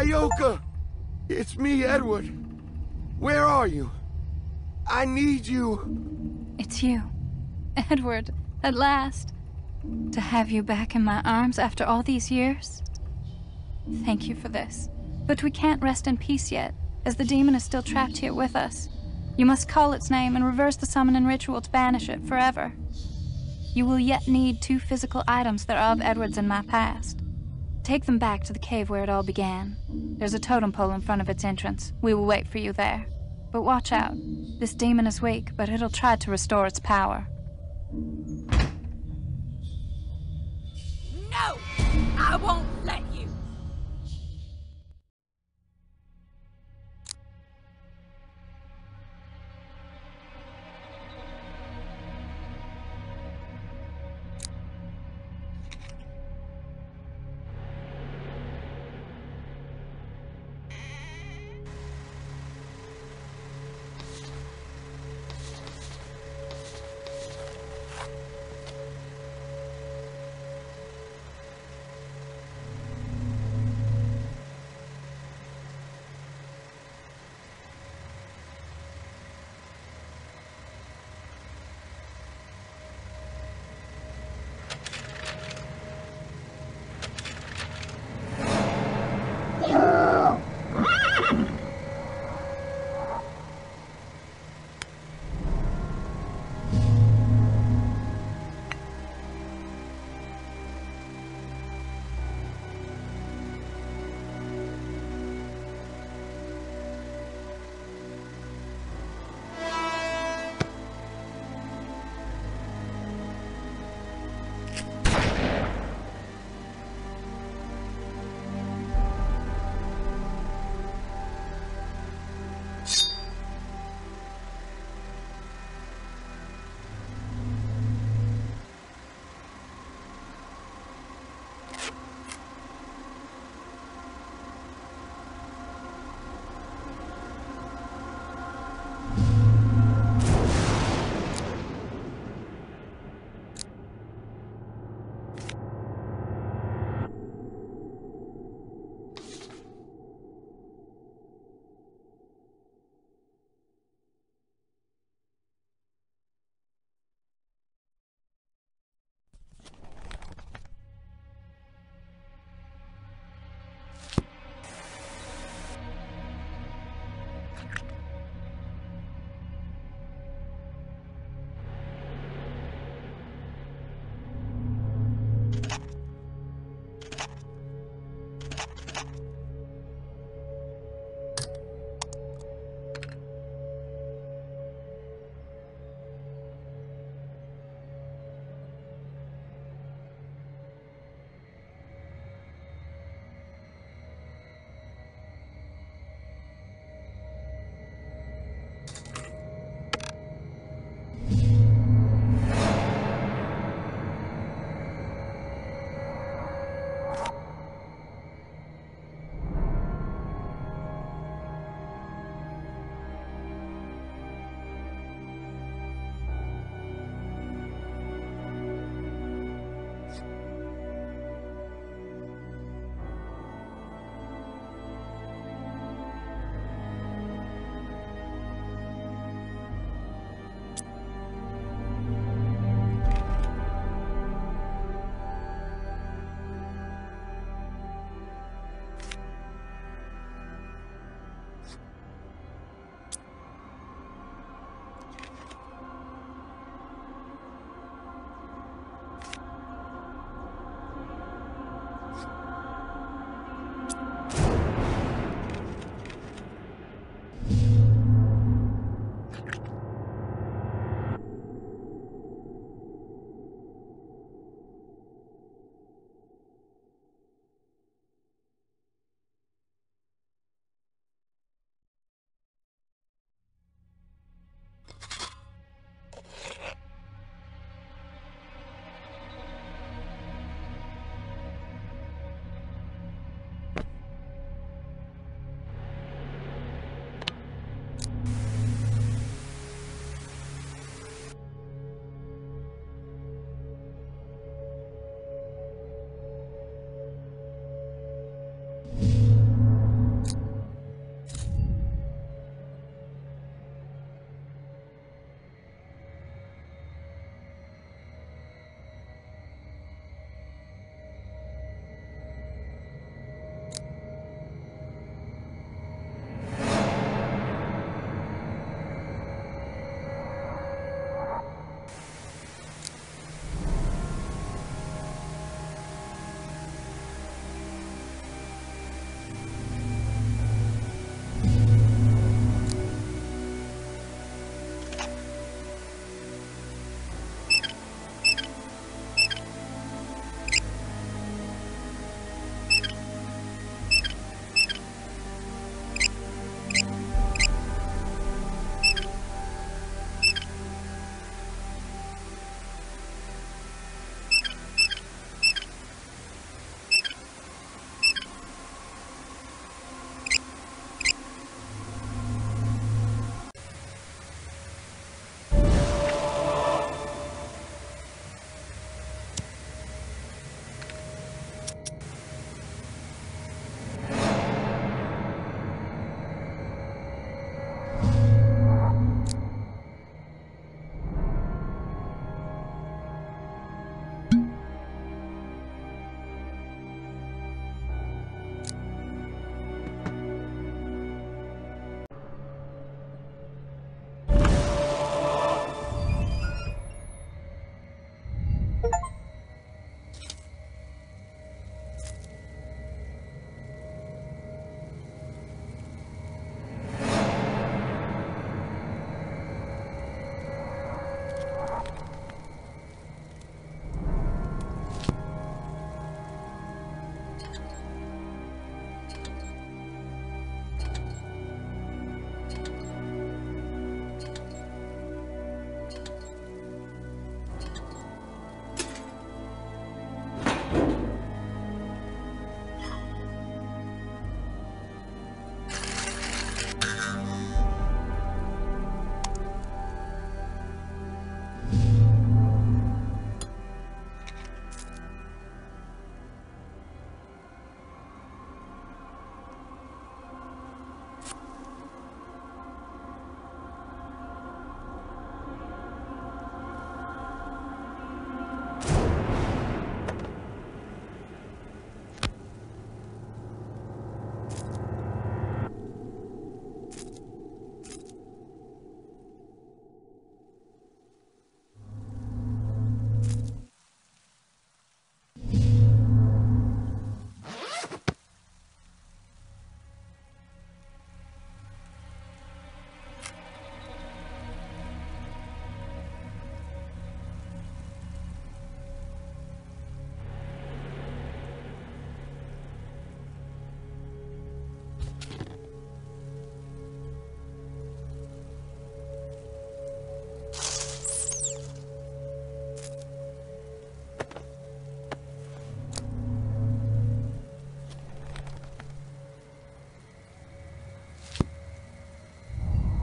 Ioka! It's me, Edward. Where are you? I need you. It's you, Edward, at last. To have you back in my arms after all these years. Thank you for this. But we can't rest in peace yet, as the demon is still trapped here with us. You must call its name and reverse the summoning ritual to banish it forever. You will yet need two physical items that are of Edward's in my past. Take them back to the cave where it all began. There's a totem pole in front of its entrance. We will wait for you there. But watch out. This demon is weak, but it'll try to restore its power. No! I won't let you!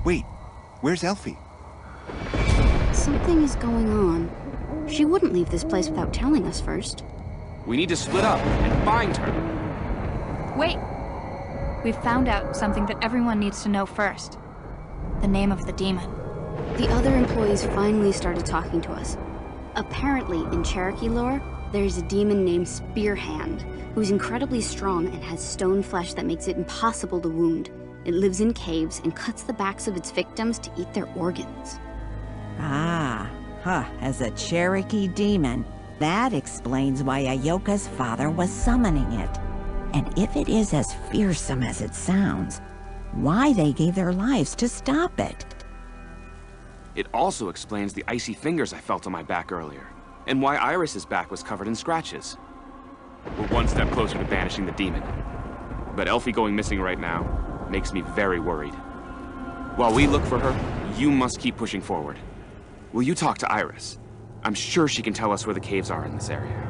Wait, where's Elfie? Something is going on. She wouldn't leave this place without telling us first. We need to split up and find her. Wait! We've found out something that everyone needs to know first. The name of the demon. The other employees finally started talking to us. Apparently, in Cherokee lore, there's a demon named Spearhand, who's incredibly strong and has stone flesh that makes it impossible to wound. It lives in caves and cuts the backs of its victims to eat their organs. Ah, huh, as a Cherokee demon. That explains why Ayoka's father was summoning it. And if it is as fearsome as it sounds, why they gave their lives to stop it. It also explains the icy fingers I felt on my back earlier, and why Iris's back was covered in scratches. We're one step closer to banishing the demon. But Elfie going missing right now makes me very worried. While we look for her, you must keep pushing forward. Will you talk to Iris? I'm sure she can tell us where the caves are in this area.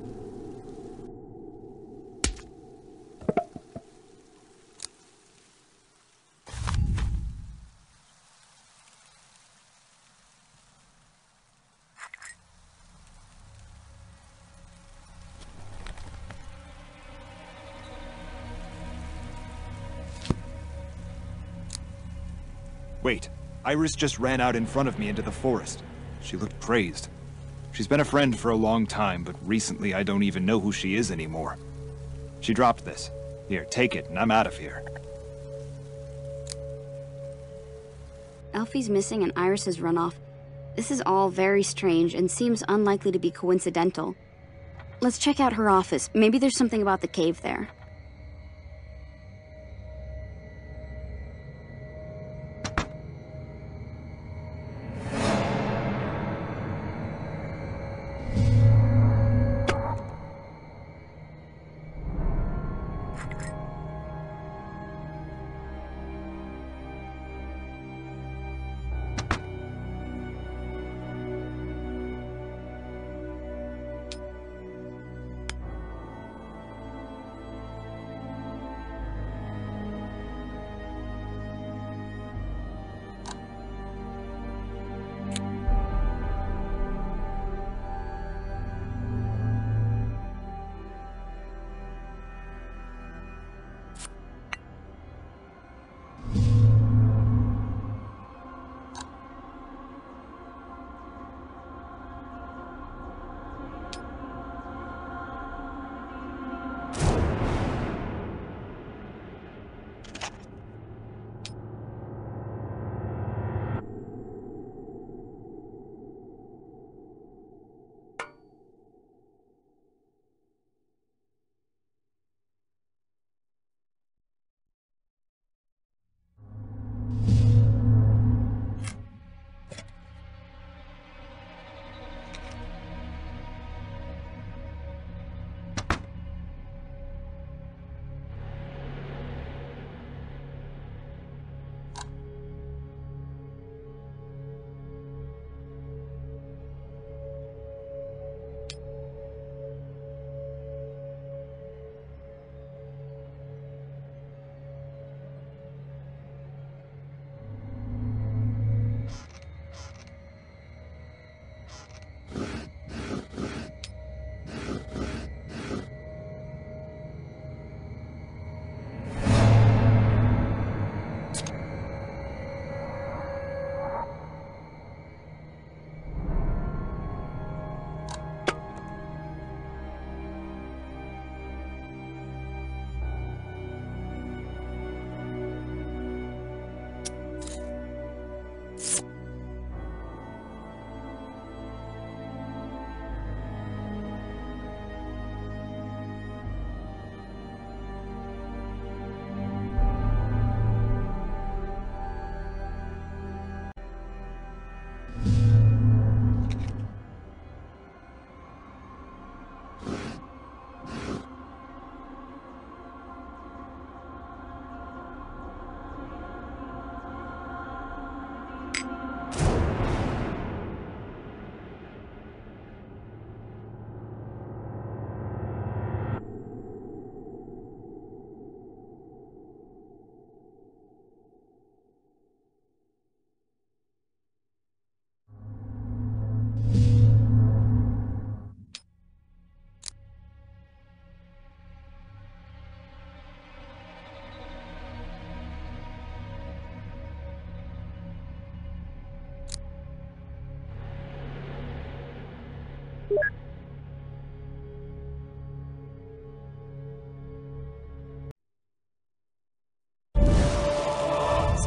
Wait, Iris just ran out in front of me into the forest. She looked crazed. She's been a friend for a long time, but recently I don't even know who she is anymore. She dropped this. Here, take it, and I'm out of here. Elfie's missing and Iris has run off. This is all very strange and seems unlikely to be coincidental. Let's check out her office. Maybe there's something about the cave there.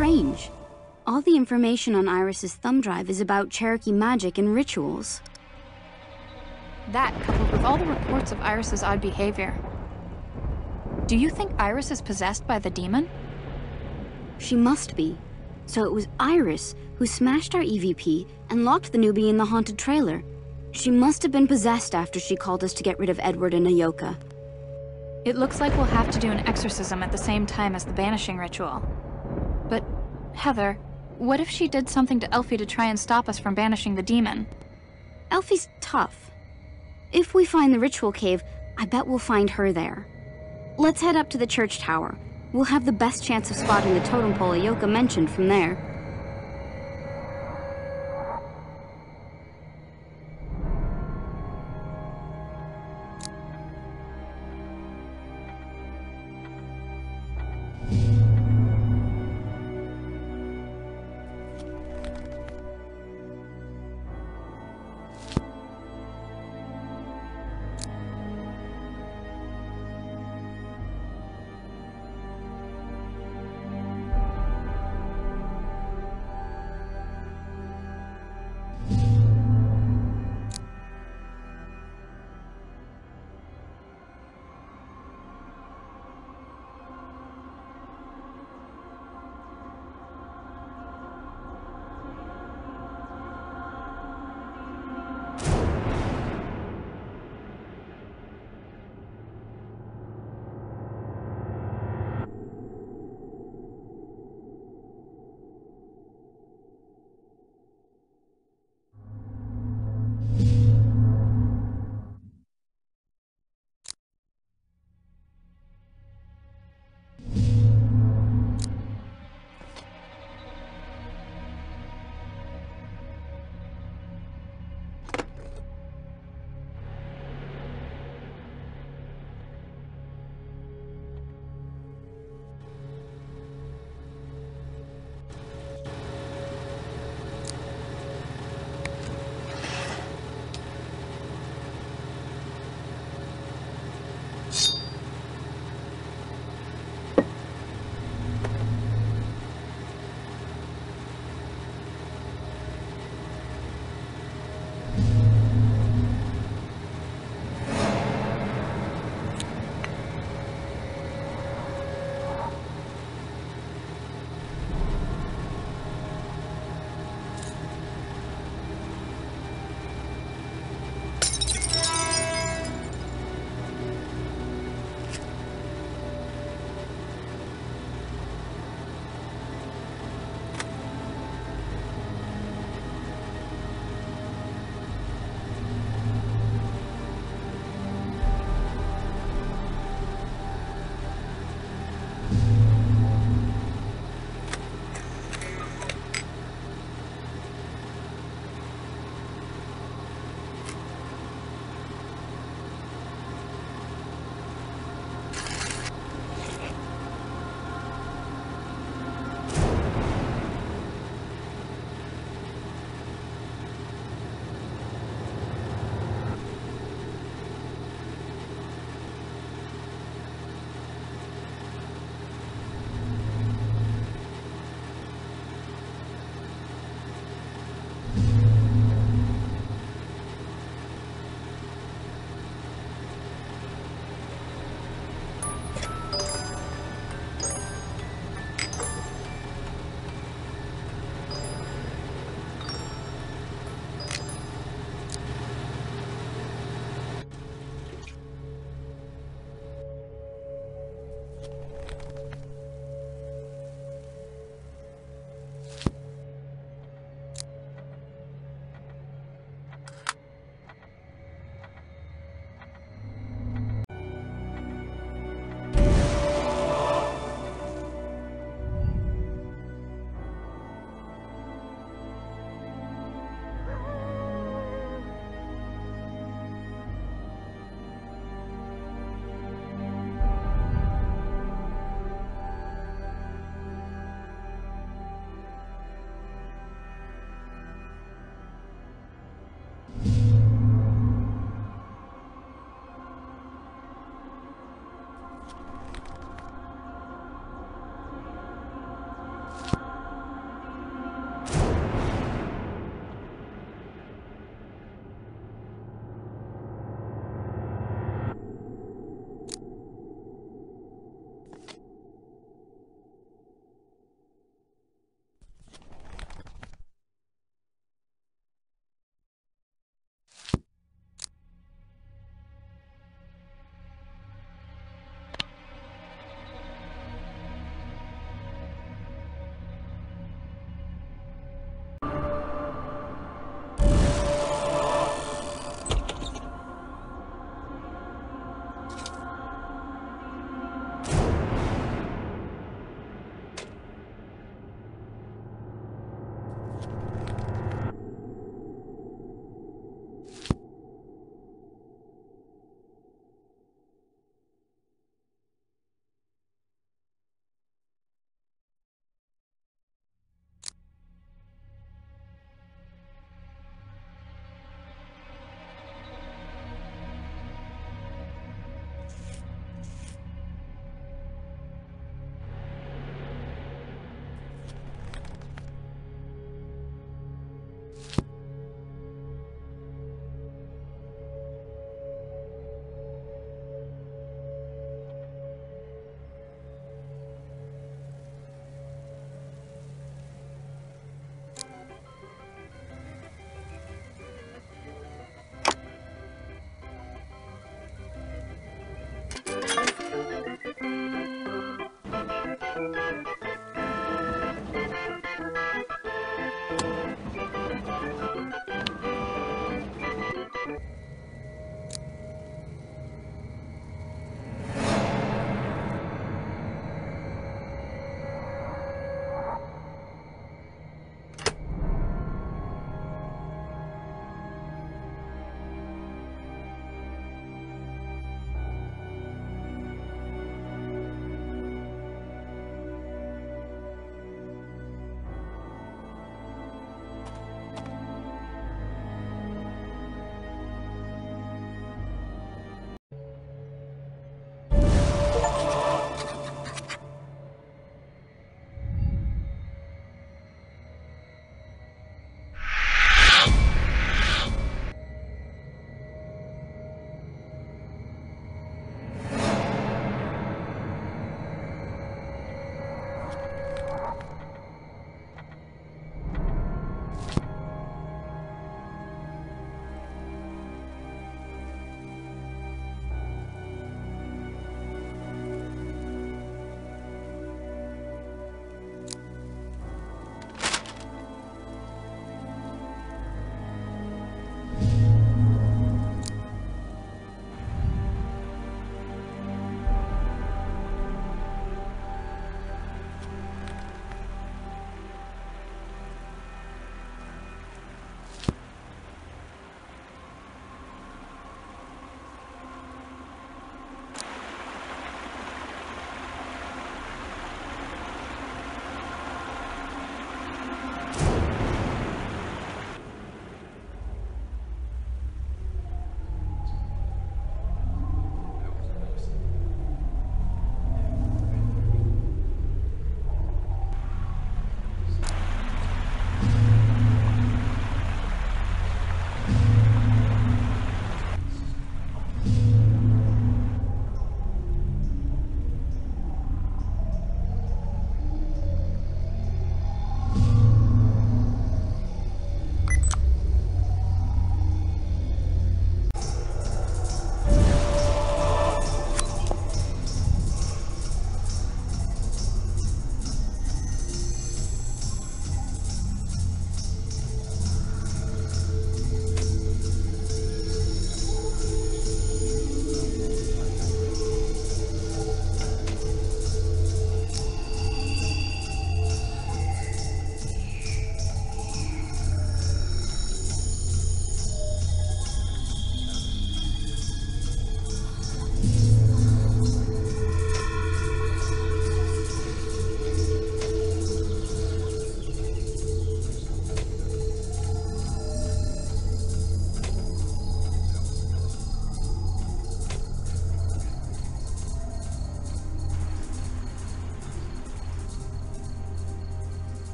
strange. All the information on Iris's thumb drive is about Cherokee magic and rituals. That, coupled with all the reports of Iris's odd behavior. Do you think Iris is possessed by the demon? She must be. So it was Iris who smashed our E V P and locked the newbie in the haunted trailer. She must have been possessed after she called us to get rid of Edward and Ayoka. It looks like we'll have to do an exorcism at the same time as the banishing ritual. But, Heather, what if she did something to Elfie to try and stop us from banishing the demon? Elfie's tough. If we find the ritual cave, I bet we'll find her there. Let's head up to the church tower. We'll have the best chance of spotting the totem pole Ayoka mentioned from there.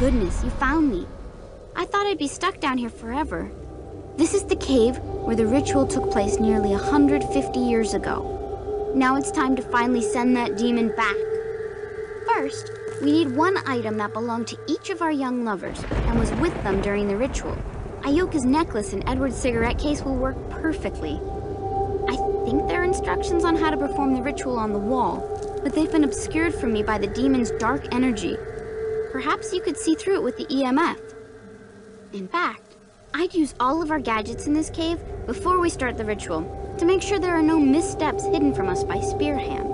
goodness, you found me. I thought I'd be stuck down here forever. This is the cave where the ritual took place nearly one hundred fifty years ago. Now it's time to finally send that demon back. First, we need one item that belonged to each of our young lovers and was with them during the ritual. Ayoka's necklace and Edward's cigarette case will work perfectly. I think there are instructions on how to perform the ritual on the wall, but they've been obscured from me by the demon's dark energy. Perhaps you could see through it with the E M F. In fact, I'd use all of our gadgets in this cave before we start the ritual to make sure there are no missteps hidden from us by Spear Hand.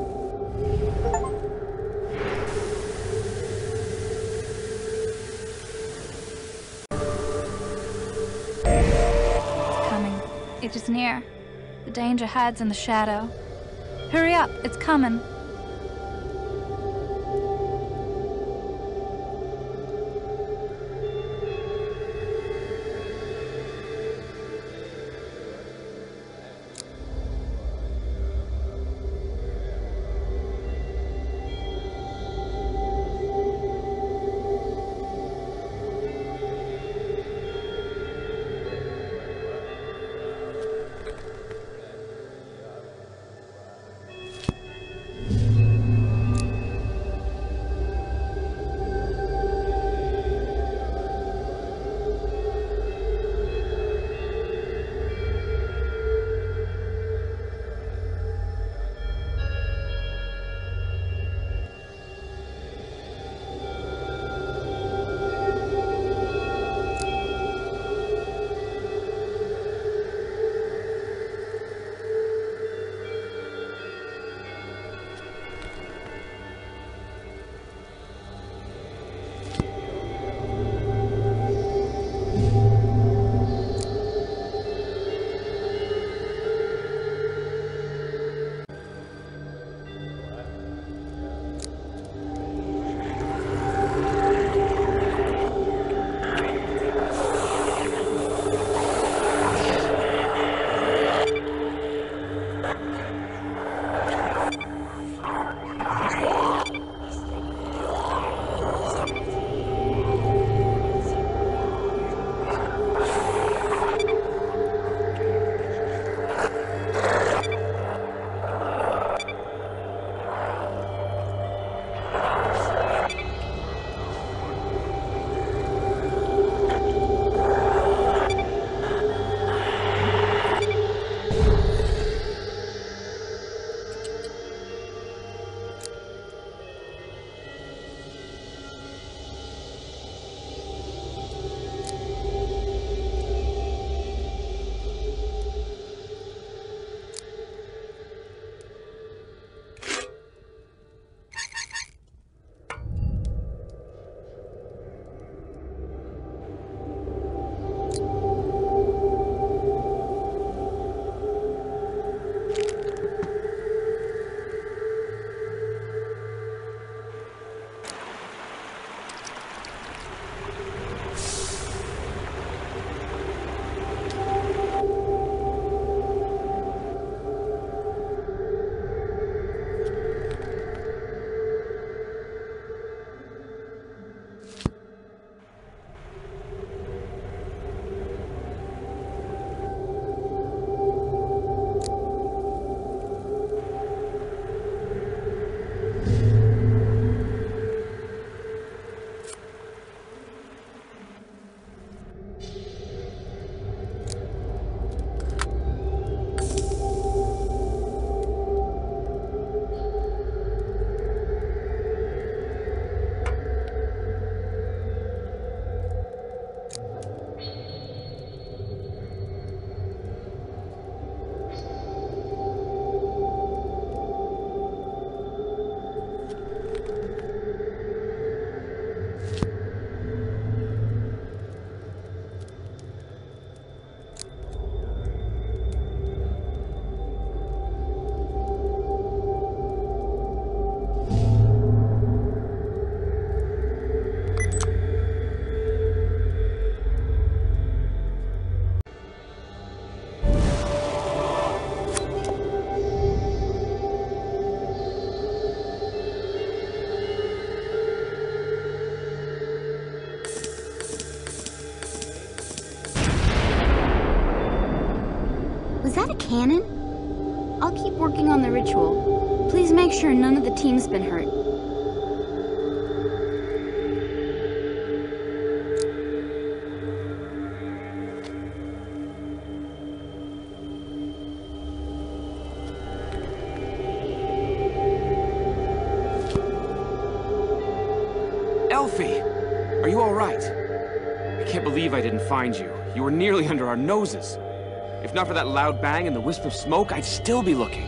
It's coming. It is near. The danger hides in the shadow. Hurry up, it's coming. cannon? I'll keep working on the ritual. Please make sure none of the team's been hurt. Elfie! Are you all right? I can't believe I didn't find you. You were nearly under our noses. If not for that loud bang and the wisp of smoke, I'd still be looking.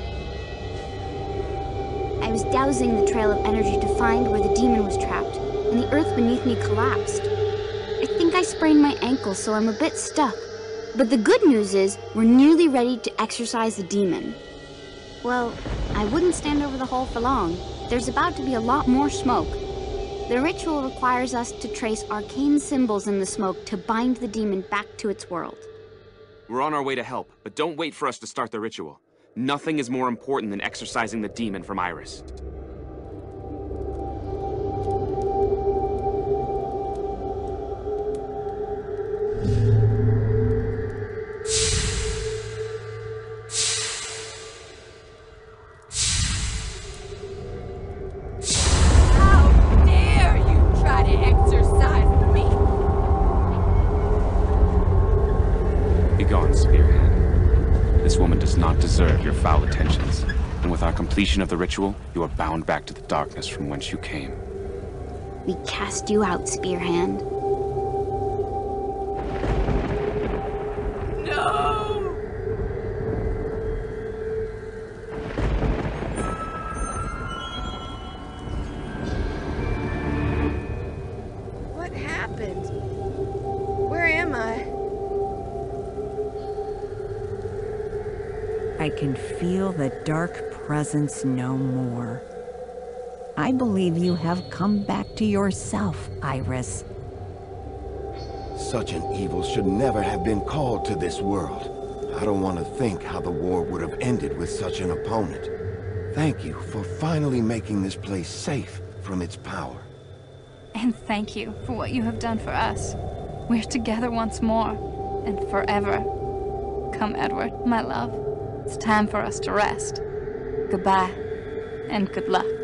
I was dousing the trail of energy to find where the demon was trapped, and the earth beneath me collapsed. I think I sprained my ankle, so I'm a bit stuck. But the good news is, we're nearly ready to exorcise the demon. Well, I wouldn't stand over the hole for long. There's about to be a lot more smoke. The ritual requires us to trace arcane symbols in the smoke to bind the demon back to its world. We're on our way to help, but don't wait for us to start the ritual. Nothing is more important than exorcising the demon from Iris. Foul attentions, and with our completion of the ritual, you are bound back to the darkness from whence you came. We cast you out, Spearhand. No! What happened? Where am I? I can feel the dark presence no more. I believe you have come back to yourself, Iris. Such an evil should never have been called to this world. I don't want to think how the war would have ended with such an opponent. Thank you for finally making this place safe from its power. And thank you for what you have done for us. We're together once more, and forever. Come, Edward, my love. It's time for us to rest. Goodbye, and good luck.